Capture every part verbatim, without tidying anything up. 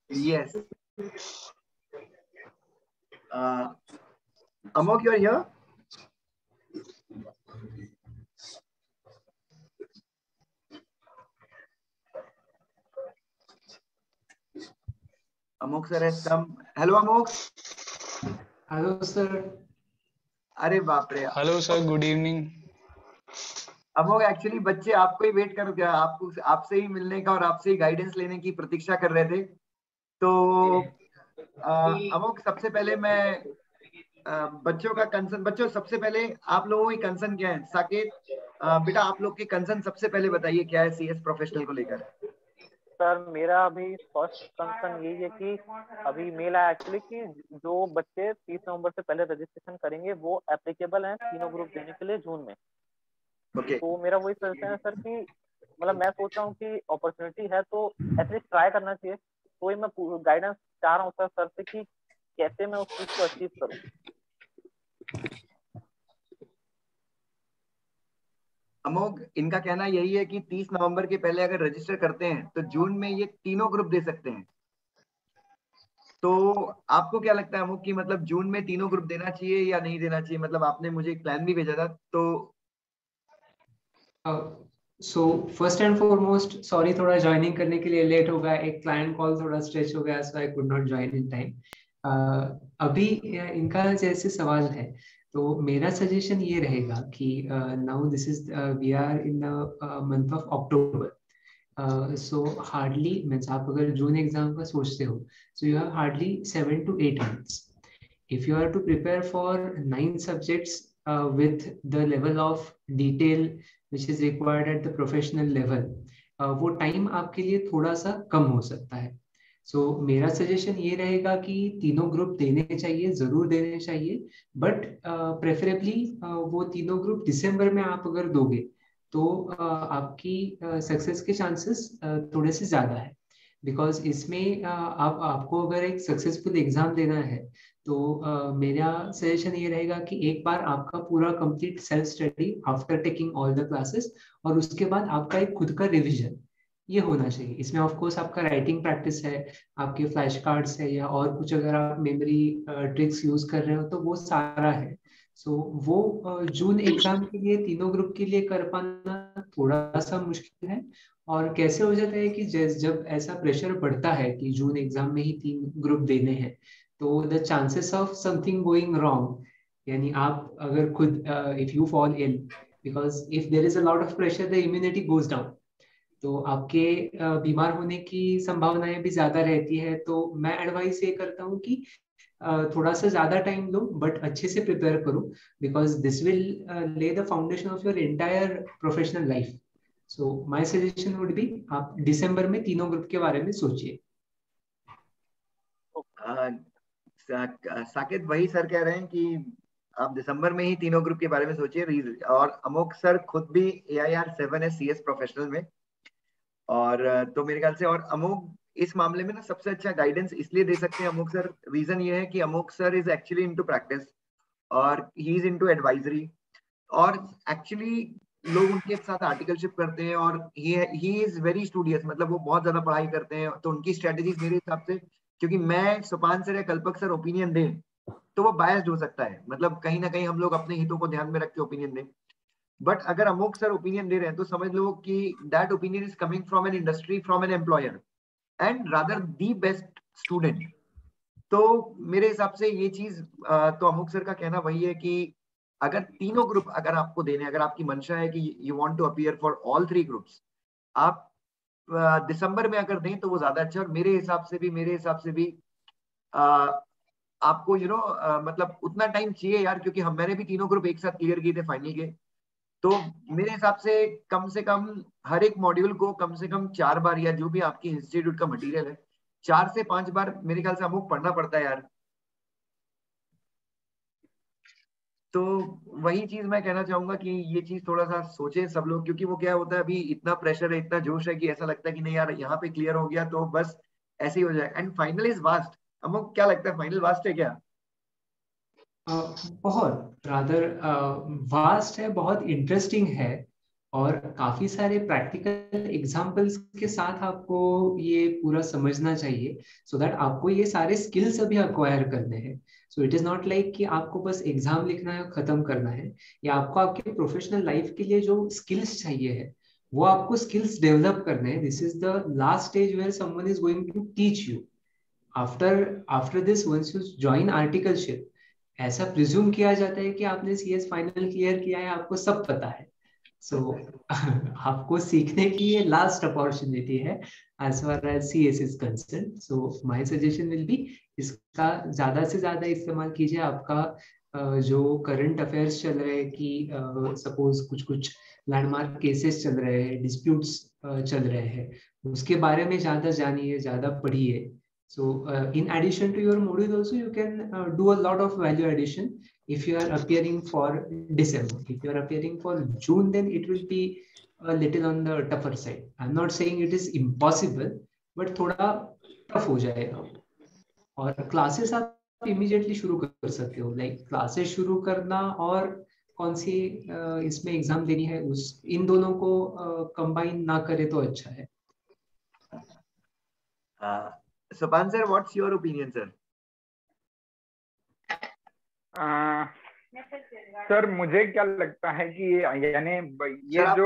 Yes. Uh, Amok, you're here? Amok sir has come. Hello, Amok. Hello, sir. अरे बाप रे. Hello sir, good evening. Amok actually बच्चे आपको ही wait कर क्या आपको आपसे ही मिलने का और आपसे ही गाइडेंस लेने की प्रतीक्षा कर रहे थे. तो अमोक सबसे पहले मैं आ, बच्चों का कंसर्न बच्चों सबसे पहले आप लोगों की कंसर्न क्या है. साकेत आ, बेटा आप लोग के कंसर्न सबसे पहले बताइए क्या है सीएस प्रोफेशनल को लेकर. सर मेरा अभी फर्स्ट कंसर्न यही है कि अभी मेल आया एक्चुअली कि जो बच्चे तीस नवंबर से पहले रजिस्ट्रेशन करेंगे वो एप्लीकेबल हैं तीनों ग्रुप देने के लिए जून में. okay. तो मेरा वही सजेशन है सर कि मतलब मैं सोच रहा हूँ कि अपॉर्चुनिटी है तो एटलीस्ट ट्राई करना चाहिए. तो ही मैं गाइडेंस चाह रहा हूँ सर सर से कि कैसे मैं उस चीज को अचीव करूँ. अमोक इनका कहना यही है कि तीस नवंबर के पहले अगर रजिस्टर करते हैं तो जून में ये तीनों ग्रुप दे सकते हैं. तो आपको क्या लगता है अमोक कि मतलब जून में तीनों ग्रुप देना चाहिए या नहीं देना चाहिए. मतलब आपने मुझे एक प्लान भी भेजा था तो. So first and foremost sorry थोड़ा ज्वाइनिंग करने के लिए लेट हो गया. एक क्लाइंट कॉल थोड़ा स्ट्रेच हो गया, so I could not join in time. अभी इनका जैसे सवाल है तो मेरा सजेशन ये रहेगा कि now this is we are in the month of October. So hardly means आप अगर जून एग्जाम का सोचते हो so you have hardly seven two eight months. If you are to prepare for nine subjects uh, with the level of detail which is required at the professional level, uh, वो time आपके लिए थोड़ा सा कम हो सकता है. So so, मेरा suggestion ये रहेगा कि तीनों ग्रुप देने चाहिए, जरूर देने चाहिए, बट प्रेफरेबली uh, uh, वो तीनों ग्रुप दिसंबर में आप अगर दोगे तो uh, आपकी सक्सेस uh, के चांसेस uh, थोड़े से ज्यादा है. बिकॉज इसमें आप आपको अगर एक सक्सेसफुल एग्जाम देना है तो uh, मेरा सजेशन ये रहेगा कि एक बार आपका पूरा complete self study after taking all the classes और उसके बाद आपका एक खुद का रिवीजन ये होना चाहिए. इसमें ऑफ कोर्स आपका राइटिंग प्रैक्टिस है, आपके फ्लैश कार्ड्स है या और कुछ अगर आप मेमोरी ट्रिक्स यूज कर रहे हो तो वो सारा है. सो so, वो जून uh, एग्जाम के लिए तीनों ग्रुप के लिए कर पाना थोड़ा सा मुश्किल है. और कैसे हो जाता है कि जब ऐसा प्रेशर बढ़ता है कि जून एग्जाम में ही तीन ग्रुप देने हैं तो the chances of something going wrong, यानी आप अगर खुद if you fall ill because if there is a lot of pressure the immunity goes down, तो आपके uh, बीमार होने की संभावनाएं भी ज्यादा रहती है. तो मैं एडवाइस ये करता हूँ कि uh, थोड़ा सा ज्यादा टाइम लो बट अच्छे से प्रिपेयर करो because this will lay the foundation of your entire professional life. So my suggestion would be आप दिसंबर में तीनों ग्रुप के बारे में सोचिए. साकेत वही सर कह रहे हैं कि आप दिसंबर में ही तीनों ग्रुप के बारे में सोचिए. और अमोक सर खुद भी ए आई आर सेवन है सीएस प्रोफेशनल में. और तो मेरे ख्याल से और अमोक इस मामले में ना सबसे अच्छा गाइडेंस इसलिए दे सकते हैं अमोक सर. रीजन ये है कि Amok sir is actually into practice और ही इज इनटू एडवाइजरी. और एक्चुअली लोग उनके साथ आर्टिकलशिप करते हैं और ही इज वेरी स्टूडियस. मतलब वो बहुत ज्यादा पढ़ाई करते हैं तो उनकी स्ट्रेटेजीज मेरे हिसाब से, क्योंकि मैं सुपान सर या कल्पक सर ओपिनियन दें तो वो बायस्ड हो सकता है. मतलब कहीं ना कहीं हम लोग अपने हितों को ध्यान में रख के ओपिनियन दें. बट अगर अमोक सर ओपिनियन दे रहे हैं तो समझ लो कि that opinion is coming from an industry, from an employer and rather the best student. तो मेरे हिसाब से ये चीज तो अमोक सर का कहना वही है कि अगर तीनों ग्रुप अगर आपको देने, अगर आपकी मंशा है कि you want to appear for all three groups, आप दिसंबर में अगर दें तो वो ज्यादा अच्छा. और मेरे हिसाब से भी मेरे हिसाब से भी आ, आपको यू you नो know, मतलब उतना टाइम चाहिए यार, क्योंकि हम मैंने भी तीनों ग्रुप एक साथ क्लियर किए थे फाइनल के. तो मेरे हिसाब से कम से कम हर एक मॉड्यूल को कम से कम चार बार या जो भी आपकी इंस्टीट्यूट का मटेरियल है चार से पांच बार मेरे ख्याल से हमको पढ़ना पड़ता है यार. तो वही चीज मैं कहना चाहूंगा कि ये चीज थोड़ा सा सोचे सब लोग, क्योंकि वो क्या होता है अभी इतना प्रेशर है, इतना जोश है कि ऐसा लगता है कि नहीं यार यहाँ पे क्लियर हो गया तो बस ऐसे ही हो जाए. And final is vast. हमको क्या लगता है फाइनल वास्ट है क्या? Uh, बहुत रादर वास्ट है, बहुत इंटरेस्टिंग है. और काफी सारे प्रैक्टिकल एग्जांपल्स के साथ आपको ये पूरा समझना चाहिए, सो दैट आपको ये सारे स्किल्स अभी अक्वायर करने हैं। So it is not like कि आपको बस एग्जाम लिखना है, खत्म करना है, या आपको आपके प्रोफेशनल लाइफ के लिए जो स्किल्स चाहिए है वो आपको स्किल्स डेवलप करने हैं। This is the last stage where someone is going to teach you. After after this once you join articleship, ऐसा प्रिज्यूम किया जाता है कि आपने सीएस फाइनल क्लियर किया है, आपको सब पता है। सो so, आपको सीखने की ये लास्ट अपॉर्चुनिटी है as far as CS is concern. So my suggestion will be, इसका ज्यादा से ज्यादा इस्तेमाल कीजिए। आपका जो करंट अफेयर्स चल रहे हैं कि सपोज uh, कुछ कुछ लैंडमार्क केसेस चल रहे हैं, डिस्प्यूट्स uh, चल रहे हैं, उसके बारे में ज्यादा जानिए, ज्यादा पढ़िए। So uh, in addition to your module also, you can uh, do a lot of value addition if you are appearing for December. If you are appearing for June, then it will be a little on the tougher side. I'm not saying it is impossible, but थोड़ा tough हो जाएगा। और classes आप immediately शुरू कर सकते हो, like classes शुरू करना और कौन सी uh, इसमें एग्जाम देनी है, उस इन दोनों को कंबाइन uh, ना करे तो अच्छा है। uh, Sopan sir, what's your opinion, sir? uh, sir मुझे क्या लगता है कि यानी ये sir, जो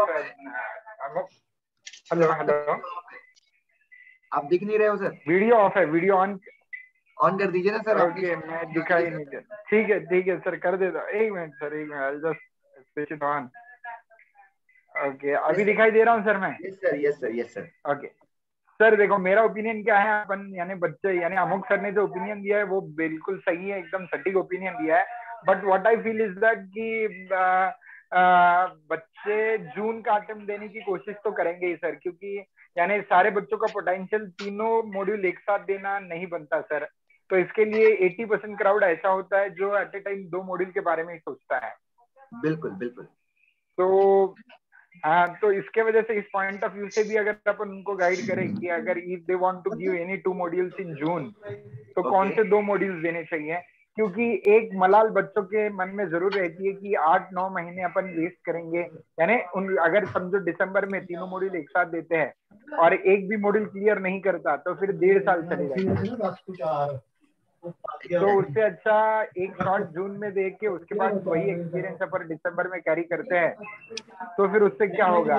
हेलो हेलो आप दिख नहीं रहे हो सर? वीडियो ऑफ है, वीडियो ऑन ऑन कर दीजिए ना सर। ओके okay, मैं दिखाई नहीं दे। ठीक है ठीक है सर, कर देता। एक मिनट सर, एक minute, I just switch it on. Okay, अभी दिखाई दे रहा हूँ सर मैं? Yes sir, yes sir, yes sir. Okay sir, देखो मेरा ओपिनियन क्या है, अपन यानी बच्चे यानी अमुक सर ने जो ओपिनियन दिया है वो बिल्कुल सही है, एकदम सटीक ओपिनियन दिया है। But what I feel is that कि बच्चे जून का अटेम्प्ट देने की कोशिश तो करेंगे ही सर, क्योंकि यानी सारे बच्चों का पोटेंशियल तीनों मॉड्यूल एक साथ देना नहीं बनता सर। तो इसके लिए अस्सी परसेंट क्राउड ऐसा होता है जो एट ए टाइम दो मॉड्यूल के बारे में ही सोचता है। बिल्कुल बिल्कुल। तो हाँ, तो इसके वजह से इस पॉइंट ऑफ व्यू से भी अगर अपन उनको गाइड करें कि अगर if they want to give any two modules in June, तो okay. कौन से दो मॉड्यूल्स देने चाहिए, क्योंकि एक मलाल बच्चों के मन में जरूर रहती है कि आठ नौ महीने अपन वेस्ट करेंगे। यानी उन अगर समझो दिसंबर में तीनों मॉड्यूल एक साथ देते हैं और एक भी मॉड्यूल क्लियर नहीं करता तो फिर डेढ़ साल चले जाएंगे। तो उससे अच्छा एक शॉट जून में देख के उसके बाद वही एक्सपीरियंस अपन दिसंबर में कैरी करते हैं, तो फिर उससे क्या होगा।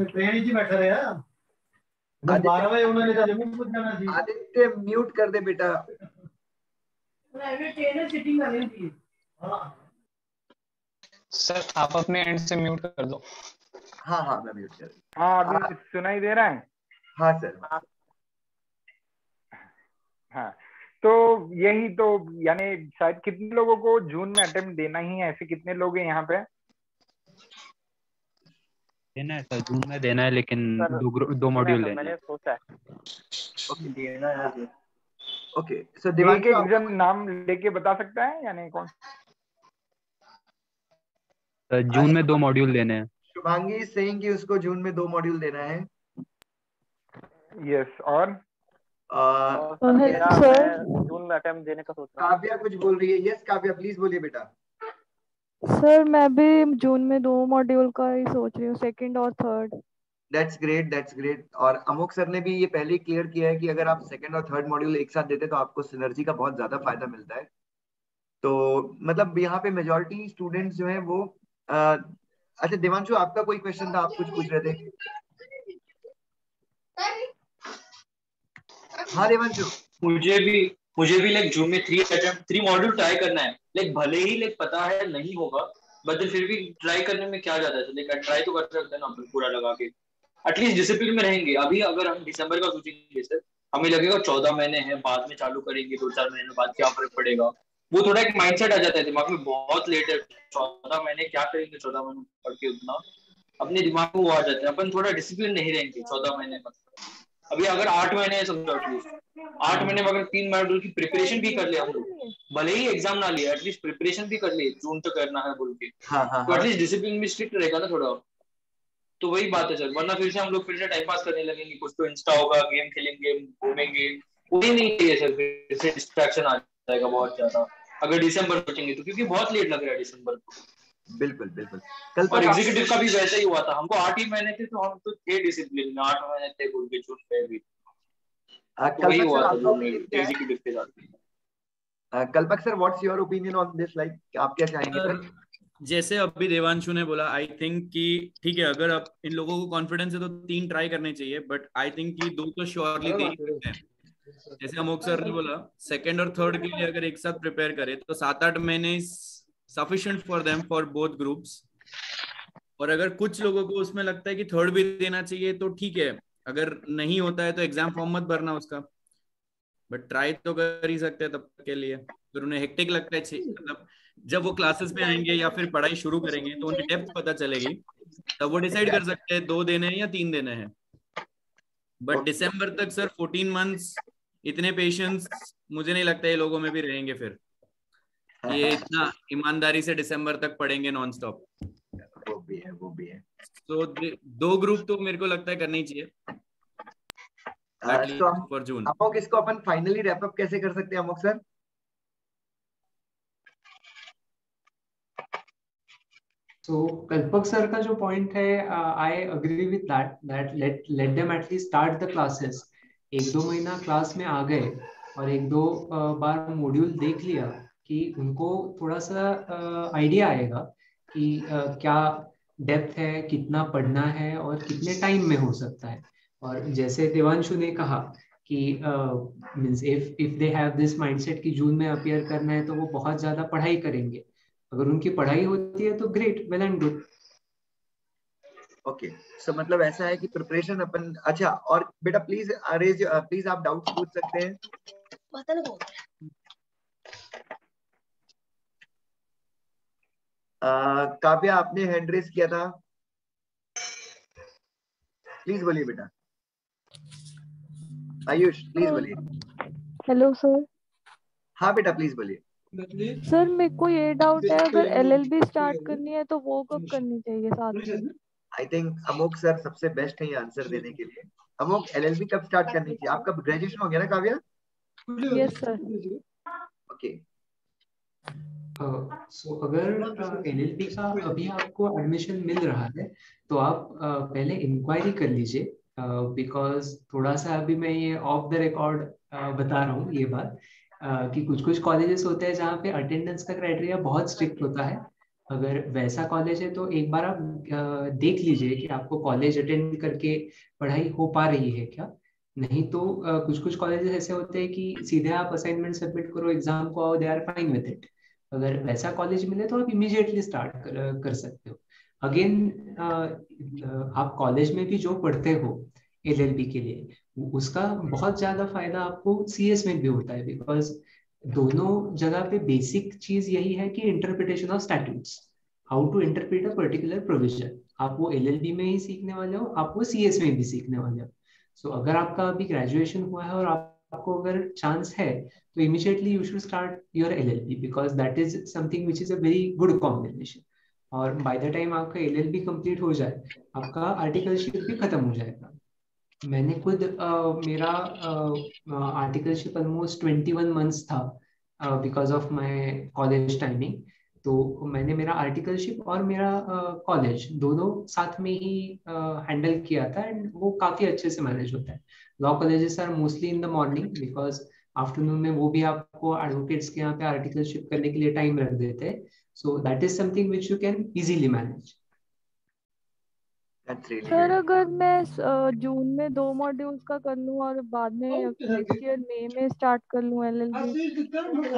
आदित्य म्यूट कर दे बेटा। सर आप अपने एंड से म्यूट कर दो। हाँ हाँ मैं म्यूट कर। हाँ अभी सुनाई दे रहा है? हाँ सर। हाँ तो यही तो यानी शायद कितने लोगों को जून में अटेम्प्ट देना ही है, ऐसे कितने लोग हैं यहाँ पे? देना है सर, जून में देना है, लेकिन दो दो मॉड्यूल देना है। मैंने सोचा है। ओके देना है। ओके सो दिवांग के एग्जाम नाम लेके बता सकता है यानी कौन? सर जून में दो मॉड्यूल देने हैं। शुभांगी सेइंग कि उसको जून में दो मॉड्यूल देना है। यस और जून में अटेम्प्ट देने का सोच रहा हूं। काव्या कुछ बोल रही है। यस काव्या प्लीज बोलिए बेटा। सर मैं भी जून में दो मॉड्यूल का ही सोच रही हूँ, सेकंड और third. That's great, that's great. और अमुक सर ने भी ये पहले ही क्लियर किया है कि अगर आप सेकंड और थर्ड मॉड्यूल एक साथ देते तो आपको सिनर्जी का बहुत ज्यादा फायदा मिलता है। तो मतलब यहाँ पे मेजॉरिटी स्टूडेंट्स जो हैं वो आ, अच्छा देवांशु आपका कोई क्वेश्चन था, आप कुछ पूछ रहे थे? हाँ देवांशु। मुझे भी मुझे भी लाइक जून में three attempt three module try करना है। लाइक भले ही लाइक पता है नहीं होगा, बट फिर भी ट्राई करने में क्या जाता है। लाइक ट्राई तो कर सकते हैं ना अपन पूरा लगा के, एटलीस्ट डिसिप्लिन में रहेंगे। अभी अगर हम दिसंबर का सोचेंगे सर, हमें लगेगा चौदह महीने हैं, बाद में चालू करेंगे, दो चार महीने बाद क्या फर्क पड़ेगा। वो थोड़ा एक माइंडसेट आ जाता है दिमाग में, बहुत लेट है, चौदह महीने क्या करेंगे, चौदह महीने पढ़ के उतना अपने दिमाग में वो आ जाता है। अपन थोड़ा डिसिप्लिन नहीं रहेंगे चौदह महीने में। अभी अगर आठ महीने है समझो, एटलीस्ट आठ महीने में अगर तीन मॉड्यूल की प्रिपरेशन भी कर ले हम लोग, भले ही एग्जाम ना लिया, एटलीस्ट प्रिपरेशन भी कर ले, जून तक करना है बोल के, हाँ, हाँ, तो एटलीस्ट डिसिप्लिन भी स्ट्रिक्ट रहेगा ना थोड़ा। तो वही बात है सर, वरना फिर से हम लोग फिर से टाइम पास करने लगेंगे, कुछ तो इंस्टा होगा, गेम खेलेंगे, घूमेंगे, वही नहीं चाहिए सर। फिर से डिस्ट्रैक्शन आ जाएगा बहुत ज्यादा अगर दिसंबर सोचेंगे तो, क्योंकि बहुत लेट लग रहा है दिसंबर को। बिल्कुल बिल्कुल। कल और एग्जीक्यूटिव का भी वैसा ही हुआ था, हमको आठ ही महीने थे तो हम तो थे डिसिप्लिन में, आठ महीने थे खुद भी छूट पे भी, तो वही हुआ था जो एग्जीक्यूटिव के साथ। Kalpak sir, what's your opinion on this, like आप क्या चाहेंगे सर? जैसे अभी देवांशु ने बोला, आई थिंक कि ठीक है, अगर आप इन लोगों को कॉन्फिडेंस है तो तीन ट्राई करने चाहिए, बट आई थिंक कि दो तो श्योरली दे ही सकते हैं। जैसे अमोक सर ने बोला, सेकंड और थर्ड के लिए अगर एक साथ प्रिपेयर करें तो सात आठ महीने sufficient for them for both groups. और अगर कुछ लोगों को उसमें लगता है कि थर्ड भी देना चाहिए तो ठीक है, अगर नहीं होता है तो एग्जाम फॉर्म मत भरना उसका, बट ट्राई तो कर ही सकते हैं तब के लिए। फिर उन्हें हेक्टिक लगता है, मतलब जब वो क्लासेस में आएंगे या फिर पढ़ाई शुरू करेंगे तो उन्हें डेप्थ पता चलेगी, तब वो डिसाइड कर सकते हैं दो देने हैं या तीन देने हैं। बट दिसंबर तक सर फोर्टीन मंथ्स, इतने पेशेंस मुझे नहीं लगता ये लोगों में भी रहेंगे फिर, ये इतना ईमानदारी से दिसंबर तक पढ़ेंगे नॉन स्टॉप। वो भी है, वो भी है। तो दो ग्रुप तो मेरे को लगता है करनी चाहिए फॉर जून। अमोक, इसको अपन फाइनली रैप अप कैसे कर सकते हैं अमोक सर? तो कल्पक सर का जो पॉइंट है, I agree with that that let let them at least start the classes. एक दो महीना क्लास में आ गए और एक दो uh, बार मॉड्यूल देख लिया कि उनको थोड़ा सा आइडिया uh, आएगा कि uh, क्या डेप्थ है, कितना पढ़ना है और कितने टाइम में हो सकता है। और जैसे देवांशु ने कहा कि means if if they have this mindset कि जून में अपीयर करना है तो वो बहुत ज्यादा पढ़ाई करेंगे। अगर उनकी पढ़ाई होती है तो great, well and good. Okay, so मतलब ऐसा है कि प्रिपरेशन अपन, अच्छा और बेटा प्लीज अरेज प्लीज आप डाउट्स पूछ सकते हैं। काव्या, आपने हैंड रेज किया था, प्लीज बोलिए बेटा। आयुष प्लीज बोलिए। Hello sir. हाँ बेटा प्लीज बोलिए। सर मेरे को ये डाउट है, अगर एलएलबी स्टार्ट करनी है तो वो कब करनी चाहिए साथ में? आई थिंक अमोक सर सबसे बेस्ट है ये आंसर देने के लिए। अमोक, एलएलबी कब स्टार्ट करनी चाहिए? आपका ग्रेजुएशन हो गया ना Kavya? Yes sir. Okay, so अगर एलएलबी का अभी आपको एडमिशन मिल रहा है तो आप uh, पहले इंक्वायरी कर लीजिए, बिकॉज uh, थोड़ा सा अभी मैं ये ऑफ द रिकॉर्ड uh, बता रहा हूँ ये बात, uh, कि कुछ कुछ कॉलेजेस होते हैं जहाँ पे अटेंडेंस का क्राइटेरिया बहुत स्ट्रिक्ट होता है। अगर वैसा कॉलेज है तो एक बार आप uh, देख लीजिए कि आपको कॉलेज अटेंड करके पढ़ाई हो पा रही है क्या। नहीं तो uh, कुछ कुछ कॉलेजेस ऐसे होते हैं कि सीधे आप असाइनमेंट सबमिट करो, एग्जाम को आओ, they are fine with it. अगर वैसा कॉलेज मिले तो आप इमीडिएटली स्टार्ट कर, कर सकते हो। अगेन आप कॉलेज में भी जो पढ़ते हो एलएलबी के लिए, उसका बहुत ज्यादा फायदा आपको सीएस में भी होता है, बिकॉज दोनों जगह पे बेसिक चीज यही है कि interpretation of statutes, how to interpret a particular provision. आप वो एलएलबी में ही सीखने वाले हो, आप वो सीएस में भी सीखने वाले हो। सो so, अगर आपका अभी ग्रेजुएशन हुआ है और आप आपको अगर चांस है तो immediately you should start your L L B, because that is something which is a very good combination। और by the time आपका L L B complete हो जाए, आपका आर्टिकलशिप भी खत्म हो जाएगा। मैंने खुद uh, मेरा articleship almost twenty one months था because of my college timing. तो मैंने मेरा आर्टिकलशिप और मेरा कॉलेज uh, दोनों साथ में ही हैंडल uh, किया था, एंड वो काफी अच्छे से मैनेज होता है। Law colleges are mostly in the morning, because afternoon में वो भी आपको एडवोकेट्स के यहाँ पे आर्टिकलशिप करने के लिए टाइम रख देते हैं। So that is something which you can easily manage. Sir अगर मैं जून में दो मॉड्यूल्स का कर लूँ और बाद में नेक्स्ट ईयर मई में स्टार्ट कर लूँ एलएलबी,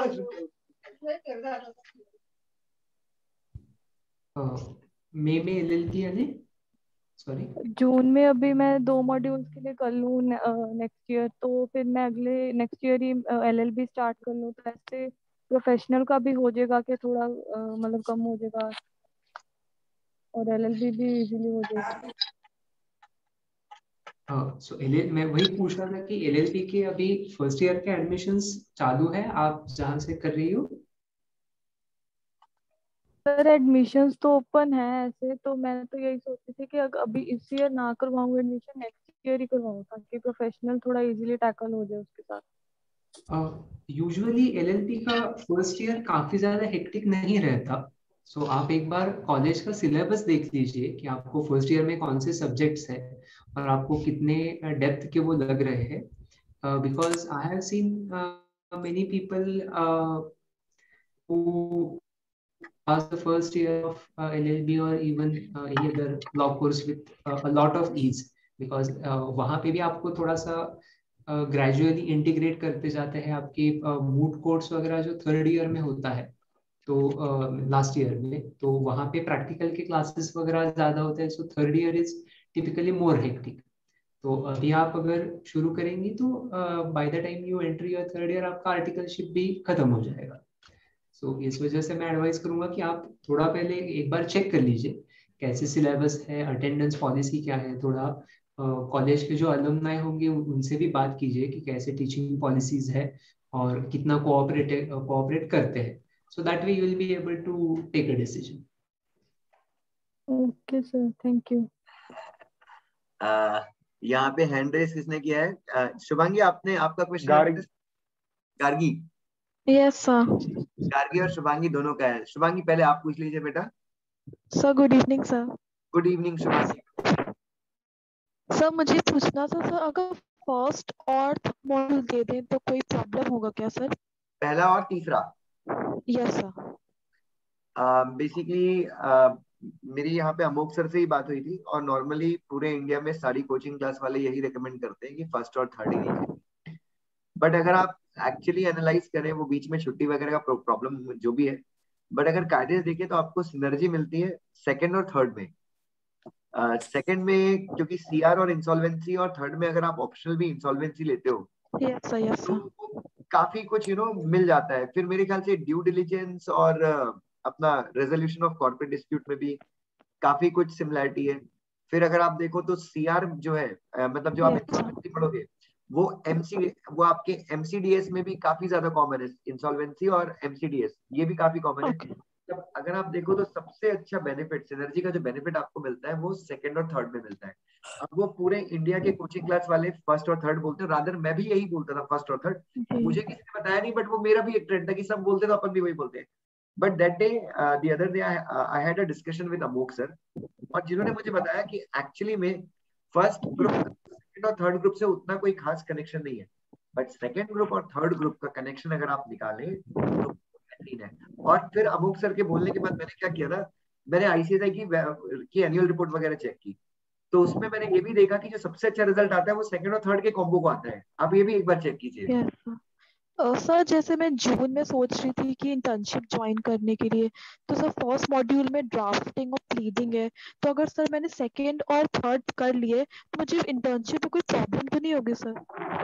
मई में एलएलबी यानी सॉरी जून में अभी मैं दो मॉड्यूल्स के लिए कर लूँ नेक्स्ट ईयर, तो फिर मैं अगले नेक्स्ट ईयर ही एलएलबी स्टार्ट कर लूँ, तो ऐसे प्रोफेशनल का भी हो जाएगा कि थोड़ा मतलब कम हो जाएगा और एलएलबी भी इजीली हो जाएगी। हाँ, सो एल मैं वही पूछ रहा था कि एलएलबी के अभी फर्स्ट ईयर के एडमिशंस चालू है आप जहाँ से कर रही हो? सर एडमिशंस तो ओपन है ऐसे, तो मैं तो यही सोचती थी कि अभी इस ईयर ना करवाऊँ एडमिशन, नेक्स्ट ईयर ही करवाऊँ ताकि प्रोफेशनल थोड़ा इजीली टैकल हो जाए उसके साथ। यूजुअली एलएलबी का फर्स्ट ईयर काफी ज्यादा हेक्टिक नहीं रहता। सो so, आप एक बार कॉलेज का सिलेबस देख लीजिए कि आपको फर्स्ट ईयर में कौन से सब्जेक्ट्स है और आपको कितने डेप्थ के वो लग रहे हैं, because I have seen many people who pass the first year of uh, L L B or even uh, any other law course with uh, a lot of ease, because uh, वहाँ पे भी आपको थोड़ा सा gradually uh, integrate करते जाते हैं आपके मूड कोर्स वगैरह जो थर्ड ईयर में होता है, तो लास्ट uh, ईयर में तो वहाँ पे प्रैक्टिकल के क्लासेस वगैरह ज्यादा होते हैं, so third year is typically more hectic. तो अभी आप अगर शुरू करेंगी तो by the time you enter your third year आपका आर्टिकलशिप भी खत्म हो जाएगा। सो so, इस वजह से मैं एडवाइस करूंगा कि आप थोड़ा पहले एक बार चेक कर लीजिए कैसे सिलेबस है, अटेंडेंस पॉलिसी क्या है, थोड़ा कॉलेज uh, के जो अलुमनाई होंगे उनसे भी बात कीजिए कि कैसे टीचिंग पॉलिसीज है और कितना कोऑपरेट कोऑपरेट करते हैं, so that way you will be able to take a decision. Okay sir, thank you. यहाँ पे हैंड रेस किसने किया है? uh, शुभांगी, आपने आपका question? Gargi. Gargi yes sir. Gargi और शुभांगी दोनों का है। शुभांगी पहले आप पूछ लीजिए बेटा। Sir good evening sir. Good evening Shubhangi. Sir मुझे पूछना था सर, अगर फर्स्ट और मॉड्यूल दे दें तो कोई प्रॉब्लम होगा क्या सर? पहला और तीसरा? Yes sir. बेसिकली uh, मेरी यहाँ पे अमोक सर से ही बात हुई थी और नॉर्मली पूरे इंडिया में सारी कोचिंग क्लास वाले यही रिकमेंड करते हैं कि फर्स्ट और थर्ड ही लीजिए। बट अगर आप एक्चुअली एनालाइज करें, वो बीच में छुट्टी वगैरह का प्रॉब्लम जो भी है, बट अगर कायदे देखें तो आपको सिनर्जी मिलती है सेकंड और थर्ड में। सेकंड uh, में क्योंकि सीआर और इंसॉल्वेंसी, और थर्ड में अगर आप ऑप्शनल भी इंसॉल्वेंसी लेते हो yes, sir, yes, sir. तो काफी कुछ यू नो मिल जाता है। फिर मेरे ख्याल से ड्यू डिलिजेंस और uh, अपना रेजोल्यूशन ऑफ कॉर्पोरेट डिस्प्यूट में भी काफी कुछ सिमिलरिटी है। फिर अगर आप देखो तो सीआर जो है, uh, मतलब जो आप इंसॉल्वेंसी पढ़ोगे वो एमसी वो आपके एमसीडीएस में भी काफी ज्यादा कॉमन है। इंसॉल्वेंसी और एमसीडीएस ये भी काफी कॉमन okay. है। तब अगर आप देखो तो सबसे अच्छा बेनिफिट, सिनर्जी का जो बेनिफिट आपको मिलता है वो सेकंड और थर्ड में मिलता है। अब वो पूरे इंडिया के कोचिंग क्लास वाले फर्स्ट और थर्ड बोलते हैं, रादर मैं भी यही बोलता था फर्स्ट और थर्ड। मुझे किसी ने बताया नहीं, बट वो मेरा भी एक ट्रेंड था कि सब बोलते तो अपन भी वही बोलते हैं। But that day the other day I had a discussion with Amok sir, और जिन्होंने मुझे बताया कि एक्चुअली में फर्स्ट ग्रुप सेकंड और थर्ड ग्रुप से उतना कोई खास कनेक्शन नहीं है, बट सेकंड ग्रुप और थर्ड ग्रुप का कनेक्शन अगर आप निकालें तो बेहतरीन है। और फिर अमोक सर के बोलने के बाद मैंने क्या किया था, मैंने आईसीएसआई की की एनुअल रिपोर्ट वगैरह चेक की, तो उसमें मैंने ये भी देखा कि जो सबसे अच्छा रिजल्ट आता है वो सेकंड और थर्ड के कॉम्बो को आता है। आप ये भी एक बार चेक कीजिए। सर जैसे मैं जून में सोच रही थी कि इंटर्नशिप ज्वाइन करने के लिए, तो सर फर्स्ट मॉड्यूल में ड्राफ्टिंग और प्लीडिंग है, तो अगर सर मैंने सेकंड और थर्ड कर लिए तो मुझे इंटर्नशिप में कोई प्रॉब्लम तो नहीं होगी सर?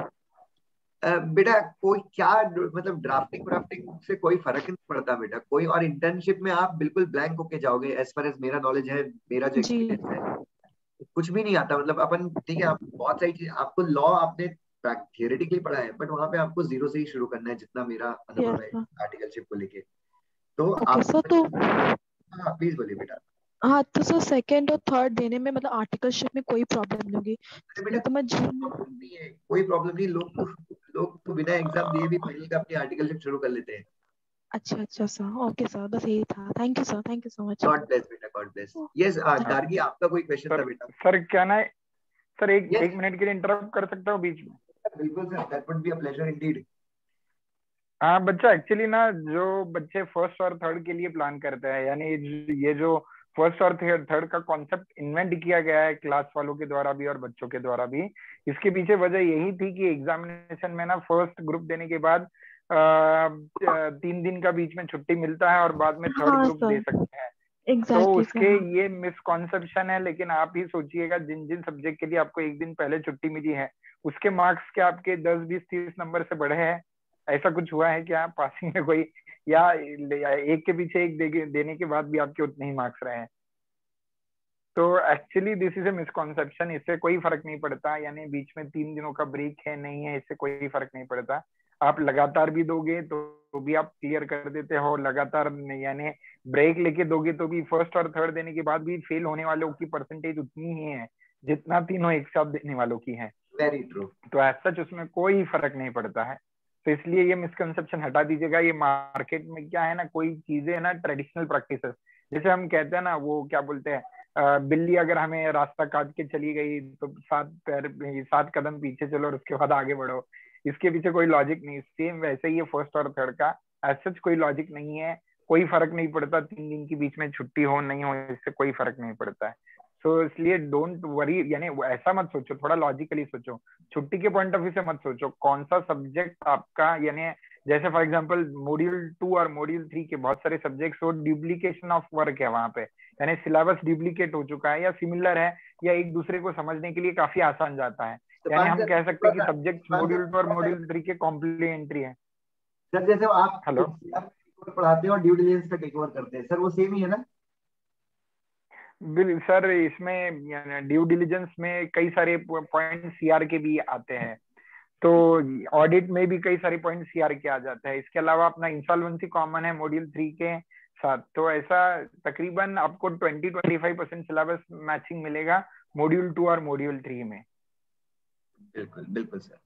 uh, बेटा कोई क्या मतलब ड्राफ्टिंग व्राफ्टिंग से कोई फर्क नहीं पड़ता बेटा कोई, और इंटर्नशिप में आप बिल्कुल ब्लैंक होके जाओगे। एज फार एज मेरा नॉलेज है, मेरा जो एक्सपीरियंस है, कुछ भी नहीं आता। मतलब अपन ठीक है, आप बहुत सारी चीज, आपको लॉ आपने थियोरेटिकली पढ़ा है, बट वहां पे आपको जीरो से ही शुरू करना है, जितना मेरा अनुभव है आर्टिकलशिप को लेके। तो आप तो हाँ प्लीज बोलिए बेटा। हाँ तो सर सेकंड और थर्ड देने में मतलब आर्टिकलशिप में कोई प्रॉब्लम नहीं होगी? बेटा तो मैं जून नहीं है, कोई प्रॉब्लम नहीं। लोग तो लोग तो बिना एग्जाम दिए भी पहले का अपनी आर्टिकलशिप शुरू कर लेते हैं। अच्छा अच्छा सर, ओके सर, बस यही था। Thank you sir, thank you so much. God bless बेटा, गॉड ब्लेस। यस गार्गी, आपका कोई क्वेश्चन था बेटा? सर क्या ना सर एक yes. एक मिनट के लिए इंटरप्ट कर सकता हूँ बीच में? बिल्कुल sir, that would be a pleasure indeed. हाँ बच्चा, एक्चुअली ना जो बच्चे फर्स्ट और थर्ड के लिए प्लान करते हैं, यानी ये जो फर्स्ट और थर्ड का कॉन्सेप्ट इन्वेंट किया गया है क्लास वालों के द्वारा भी और बच्चों के द्वारा भी, इसके पीछे वजह यही थी कि एग्जामिनेशन में ना फर्स्ट ग्रुप देने के बाद आ, तीन दिन का बीच में छुट्टी मिलता है और बाद में थर्ड हाँ, ग्रुप दे सकते हैं। exactly, तो उसके ये मिसकॉन्सेप्शन है। लेकिन आप ही सोचिएगा, जिन जिन सब्जेक्ट के लिए आपको एक दिन पहले छुट्टी मिली है उसके मार्क्स के आपके दस बीस तीस नंबर से बढ़े हैं? ऐसा कुछ हुआ है क्या पासिंग में कोई, या एक के पीछे एक दे, देने के बाद भी आपके उतने ही मार्क्स रहे हैं? तो actually this is a misconception. इससे कोई फर्क नहीं पड़ता, यानी बीच में तीन दिनों का ब्रेक है नहीं है, इससे कोई फर्क नहीं पड़ता। आप लगातार भी दोगे तो, तो भी आप क्लियर कर देते हो, लगातार यानी ब्रेक लेके दोगे तो भी फर्स्ट और थर्ड देने के बाद भी फेल होने वालों की परसेंटेज उतनी ही है जितना तीनों एक साथ देने वालों की है। Very true. तो ऐसा उसमें कोई फर्क नहीं पड़ता है। तो इसलिए ये मिसकंसेप्शन हटा दीजिएगा। ये मार्केट में क्या है ना, कोई चीजें ना ट्रेडिशनल प्रैक्टिसेस, जैसे हम कहते हैं ना, वो क्या बोलते हैं, बिल्ली अगर हमें रास्ता काट के चली गई तो सात पैर सात कदम पीछे चलो और उसके बाद आगे बढ़ो, इसके पीछे कोई लॉजिक नहीं। सेम वैसे ही है फर्स्ट और थर्ड का, एज सच कोई लॉजिक नहीं है, कोई फर्क नहीं पड़ता तीन दिन के बीच में छुट्टी हो नहीं हो, इससे कोई फर्क नहीं पड़ता है। सो so, इसलिए डोंट वरी, यानी ऐसा मत सोचो, थोड़ा लॉजिकली सोचो, छुट्टी के पॉइंट ऑफ व्यू से मत सोचो कौन सा सब्जेक्ट आपका, यानी जैसे फॉर एग्जांपल मॉड्यूल टू और मॉड्यूल थ्री के बहुत सारे सब्जेक्ट्स हो, डुप्लीकेशन ऑफ वर्क है वहां पे, यानी सिलेबस डुप्लीकेट हो चुका है या सिमिलर है या एक दूसरे को समझने के लिए काफी आसान जाता है, यानी हम कह सकते हैं कि सब्जेक्ट मॉड्यूल टू और मॉड्यूल थ्री के कॉम्प्लीमेंट्री है। सर जैसे आप हेलो पढ़ाते हैं और ड्यू डिलिजेंस का टेक ओवर करते हैं, सर वो सेम ही है ना? बिल्कुल सर, इसमें ड्यू डिलिजेंस में कई सारे पॉइंट सीआर के भी आते हैं, तो ऑडिट में भी कई सारे पॉइंट सीआर के आ जाते हैं। इसके अलावा अपना इंसॉल्वेंसी कॉमन है मॉड्यूल थ्री के साथ, तो ऐसा तकरीबन आपको twenty twenty five percent syllabus matching मिलेगा मॉड्यूल टू और मॉड्यूल थ्री में। बिल्कुल बिल्कुल sir.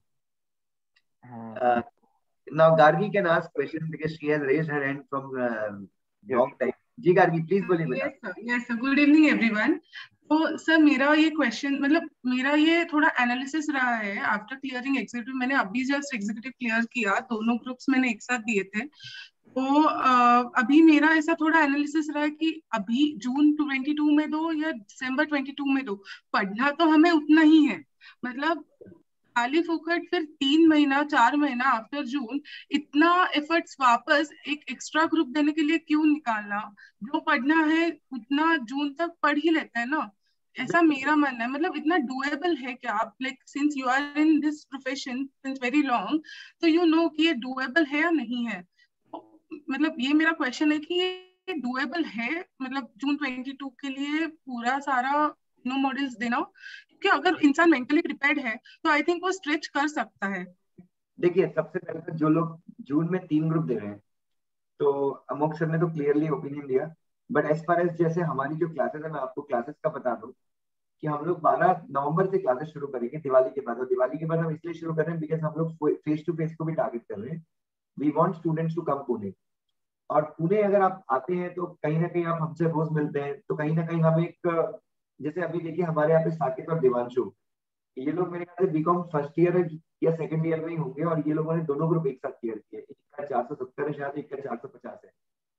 Now Gargi can ask question because she has raised her hand from long time. जी गार्गी प्लीज बोलिए बेटा। Yes sir, yes sir, good evening everyone. तो sir मेरा ये क्वेश्चन, मतलब मेरा ये थोड़ा एनालिसिस रहा है आफ्टर क्लियरिंग एग्जीक्यूटिव। मैंने अभी जस्ट एग्जीक्यूटिव क्लियर किया, दोनों ग्रुप्स मैंने एक साथ दिए थे, तो uh, अभी मेरा ऐसा थोड़ा एनालिसिस रहा है कि अभी जून बाईस में दो या दिसंबर बाईस में दो, पढ़ना तो हमें उतना ही है, मतलब खाली फुकट फिर तीन महीना चार महीना आफ्टर जून इतना एफर्ट्स वापस एक एक्स्ट्रा ग्रुप देने के लिए क्यों निकालना? जो पढ़ना है उतना जून तक पढ़ ही लेते हैं ना, ऐसा मेरा मानना है। मतलब इतना डुएबल है क्या? आप like since you are in this profession since very long, तो यू नो कि ये डुएबल है या नहीं है। मतलब ये मेरा क्वेश्चन है कि ये डुएबल है, मतलब जून बाईस के लिए पूरा सारा नो मॉडल्स देना, क्योंकि अगर इंसान मेंटली प्रिपेयर्ड है तो आई थिंक वो स्ट्रेच कर सकता है। देखिए सबसे पहले तो जो लोग जून में तीन ग्रुप दे रहे हैं, तो अमोक सर ने तो क्लियरली ओपिनियन दिया, बट एज फार एज जैसे हमारी जो क्लासेस है, मैं आपको क्लासेस का बता दूं कि हम लोग बारह नवंबर से क्लासेस शुरू करेंगे दिवाली के बाद। और दिवाली के बाद हम इसलिए शुरू कर रहे हैं बिकॉज हम लोग फेस टू फेस को भी टारगेट कर रहे हैं। We want students to come Pune, और पुणे अगर आप आते हैं तो कहीं ना कहीं आप हमसे रोज मिलते हैं, तो कहीं ना कहीं हम एक, जैसे अभी देखिए हमारे यहाँ पे साकिब और देवांशु, ये लोग मेरे ख्याल से बीकॉम फर्स्ट ईयर या सेकंड ईयर में ही होंगे, और ये लोगों ने दोनों ग्रुप एक साथ क्लियर किए। एक का चार सौ सत्तर है शायद, एक का चार सौ पचास है।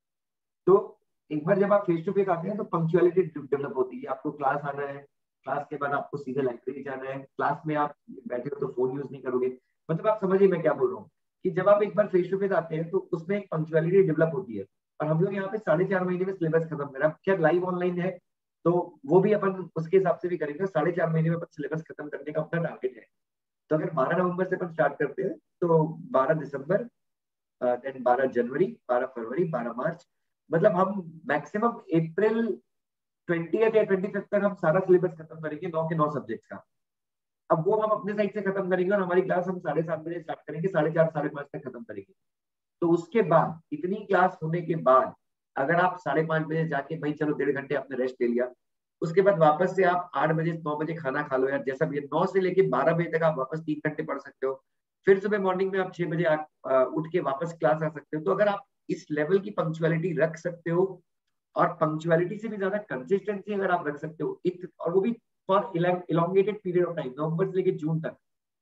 तो एक बार जब आप फेस टू फेस आते हैं तो पंक्चुअलिटी डेवलप होती है। आपको क्लास आना है, क्लास के बाद आपको सीधे लाइब्रेरी जाना है, क्लास में आप बैठे हो तो फोन यूज नहीं करोगे। मतलब आप समझिए मैं क्या बोल रहा हूँ कि जब आप एक बार फेस टू फेस आते हैं तो उसमें एक पंक्चुअलिटी डेवलप होती है। और हम लोग यहाँ पे साढ़े चार महीने में सिलेबस खत्म कर रहे हैं। क्या लाइव ऑनलाइन है तो वो भी अपन उसके हिसाब से भी करेंगे। साढ़े चार महीने में अपन सिलेबस खत्म करने का अपना टारगेट है। तो अगर बारह नवंबर से अपन स्टार्ट करते हैं तो बारह दिसंबर, देन बारह जनवरी, बारह फरवरी, बारह मार्च, मतलब हम मैक्सिमम अप्रैल ट्वेंटी या ट्वेंटी फिफ्थ तक हम सारा सिलेबस खत्म करेंगे, नौ के नौ सब्जेक्ट्स का। अब वो हम अपने साइड से खत्म करेंगे और हमारी क्लास हम साढ़े सात बजे स्टार्ट करेंगे, साढ़े चार साढ़े पांच तक खत्म करेंगे। तो उसके बाद इतनी क्लास होने के बाद अगर आप साढ़े पांच बजे जाके भाई चलो डेढ़ घंटे आपने रेस्ट ले लिया, उसके बाद वापस से आप आठ बजे नौ बजे खाना खा लो यार, जैसा भी नौ से लेके बारह बजे तक आप वापस तीन घंटे पढ़ सकते हो। फिर सुबह मॉर्निंग में आप छह बजे उठ के वापस क्लास आ सकते हो। तो अगर आप इस लेवल की पंक्चुअलिटी रख सकते हो, और पंक्चुअलिटी से भी ज्यादा कंसिस्टेंसी अगर आप रख सकते हो, इत, और वो भी for elongated period of time, November से लेके जून तक,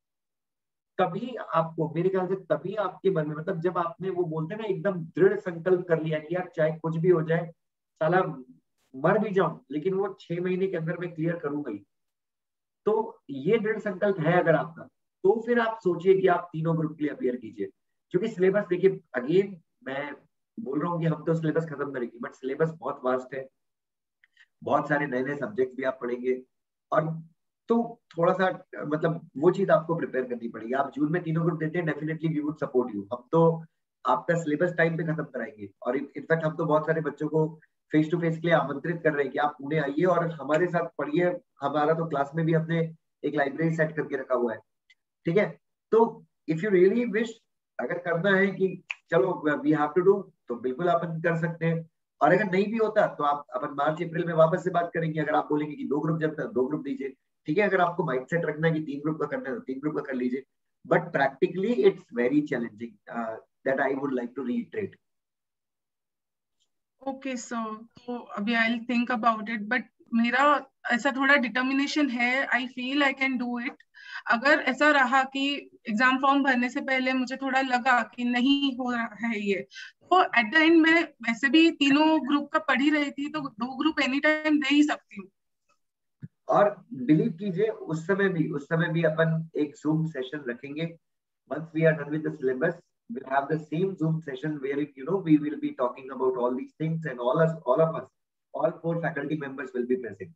तभी आपको मेरे ख्याल से तभी आपके मन में, मतलब जब आपने वो बोलते हैं ना एकदम दृढ़ संकल्प कर लिया कि यार चाहे कुछ भी हो जाए, साला मर भी जाऊं लेकिन वो छह महीने के अंदर मैं क्लियर करूंगा ही, तो ये दृढ़ संकल्प है अगर आपका, तो फिर आप सोचिए कि आप तीनों ग्रुप के लिए अपियर कीजिए। क्योंकि सिलेबस देखिए, अगेन मैं बोल रहा हूँ कि हम तो सिलेबस खत्म करेंगे, बट सिलेबस बहुत वास्ट है, बहुत सारे नए नए सब्जेक्ट भी आप पढ़ेंगे, और तो थोड़ा सा मतलब वो चीज आपको प्रिपेयर करनी पड़ेगी। आप जून में तीनों ग्रुप देते हैं, definitely we would support you. हम तो आपका सिलेबस टाइम पे खत्म कराएंगे, और इनफैक्ट हम तो बहुत सारे बच्चों को फेस टू फेस के लिए आमंत्रित कर रहे हैं कि आप पुणे आइए और हमारे साथ पढ़िए। हमारा तो क्लास में भी हमने एक लाइब्रेरी सेट करके रखा हुआ है, ठीक है। तो इफ यू रियली विश, अगर करना है कि चलो वी हैव टू डू, तो बिल्कुल अपन कर सकते हैं। और अगर नहीं भी होता तो आप अपन मार्च अप्रैल में वापस से बात करेंगे। अगर आप बोलेंगे कि दो ग्रुप जब तक दो ग्रुप दीजिए, ठीक है। अगर आपको माइंडसेट रखना है कि तीन ग्रुप का करना है तो तीन ग्रुप का कर लीजिए, but practically it's very challenging, that I would like to reiterate. Okay sir, तो अभी I think about it, but मेरा ऐसा थोड़ा डिटर्मिनेशन है, I feel I can do it. अगर ऐसा रहा कि एग्जाम फॉर्म भरने से पहले मुझे थोड़ा लगा कि नहीं हो रहा है ये, तो एट द एंड मैं वैसे भी तीनों ग्रुप का पढ़ ही रही थी, तो दो ग्रुप एनी टाइम दे ही सकती हूँ। और बिलीव कीजिए उस समय भी उस समय भी अपन एक जूम सेशन रखेंगे। once we are done with the syllabus, we'll have the same zoom session where you know we will be talking about all these things, and all us all of us all four faculty members will be present.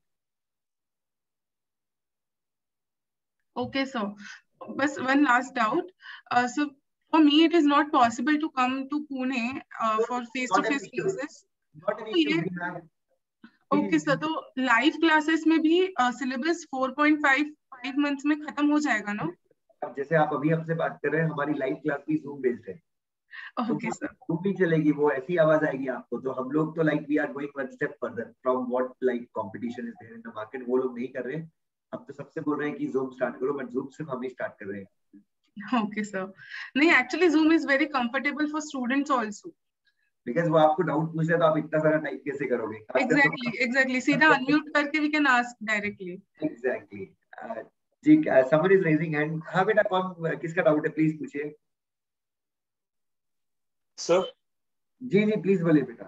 Okay, so bas one last doubt. Uh, so for me it is not possible to come to Pune uh, for face to face classes. Not an issue. We have okay sir, तो live classes में भी syllabus four point five five months में खत्म हो जाएगा ना? अब जैसे आप अभी हमसे बात कर रहे हैं, हमारी लाइव क्लास भी जूम बेस्ड है। ओके सर, जूम भी चलेगी, वो ऐसी आवाज आएगी आपको। तो हम लोग तो like we are going one step further from what like competition is there in the market. वो लोग नहीं कर रहे हैं, अब तो सबसे बोल रहे हैं कि जूम स्टार्ट करो, बट जूम सिर्फ हम ही स्टार्ट कर रहे हैं। ओके सर, नहीं actually Zoom is very comfortable for students also, because वो आपको डाउट पूछ रहे हैं तो आप इतना सारा टाइप कैसे करोगे? एग्जैक्टली एग्जैक्टली सीधा अनम्यूट करके we can ask directly. Exactly. जी, समवन इज रेजिंग हैंड। हाँ बेटा, कौन किसका डाउट है प्लीज पूछिए। सर जी जी प्लीज बोलिए बेटा।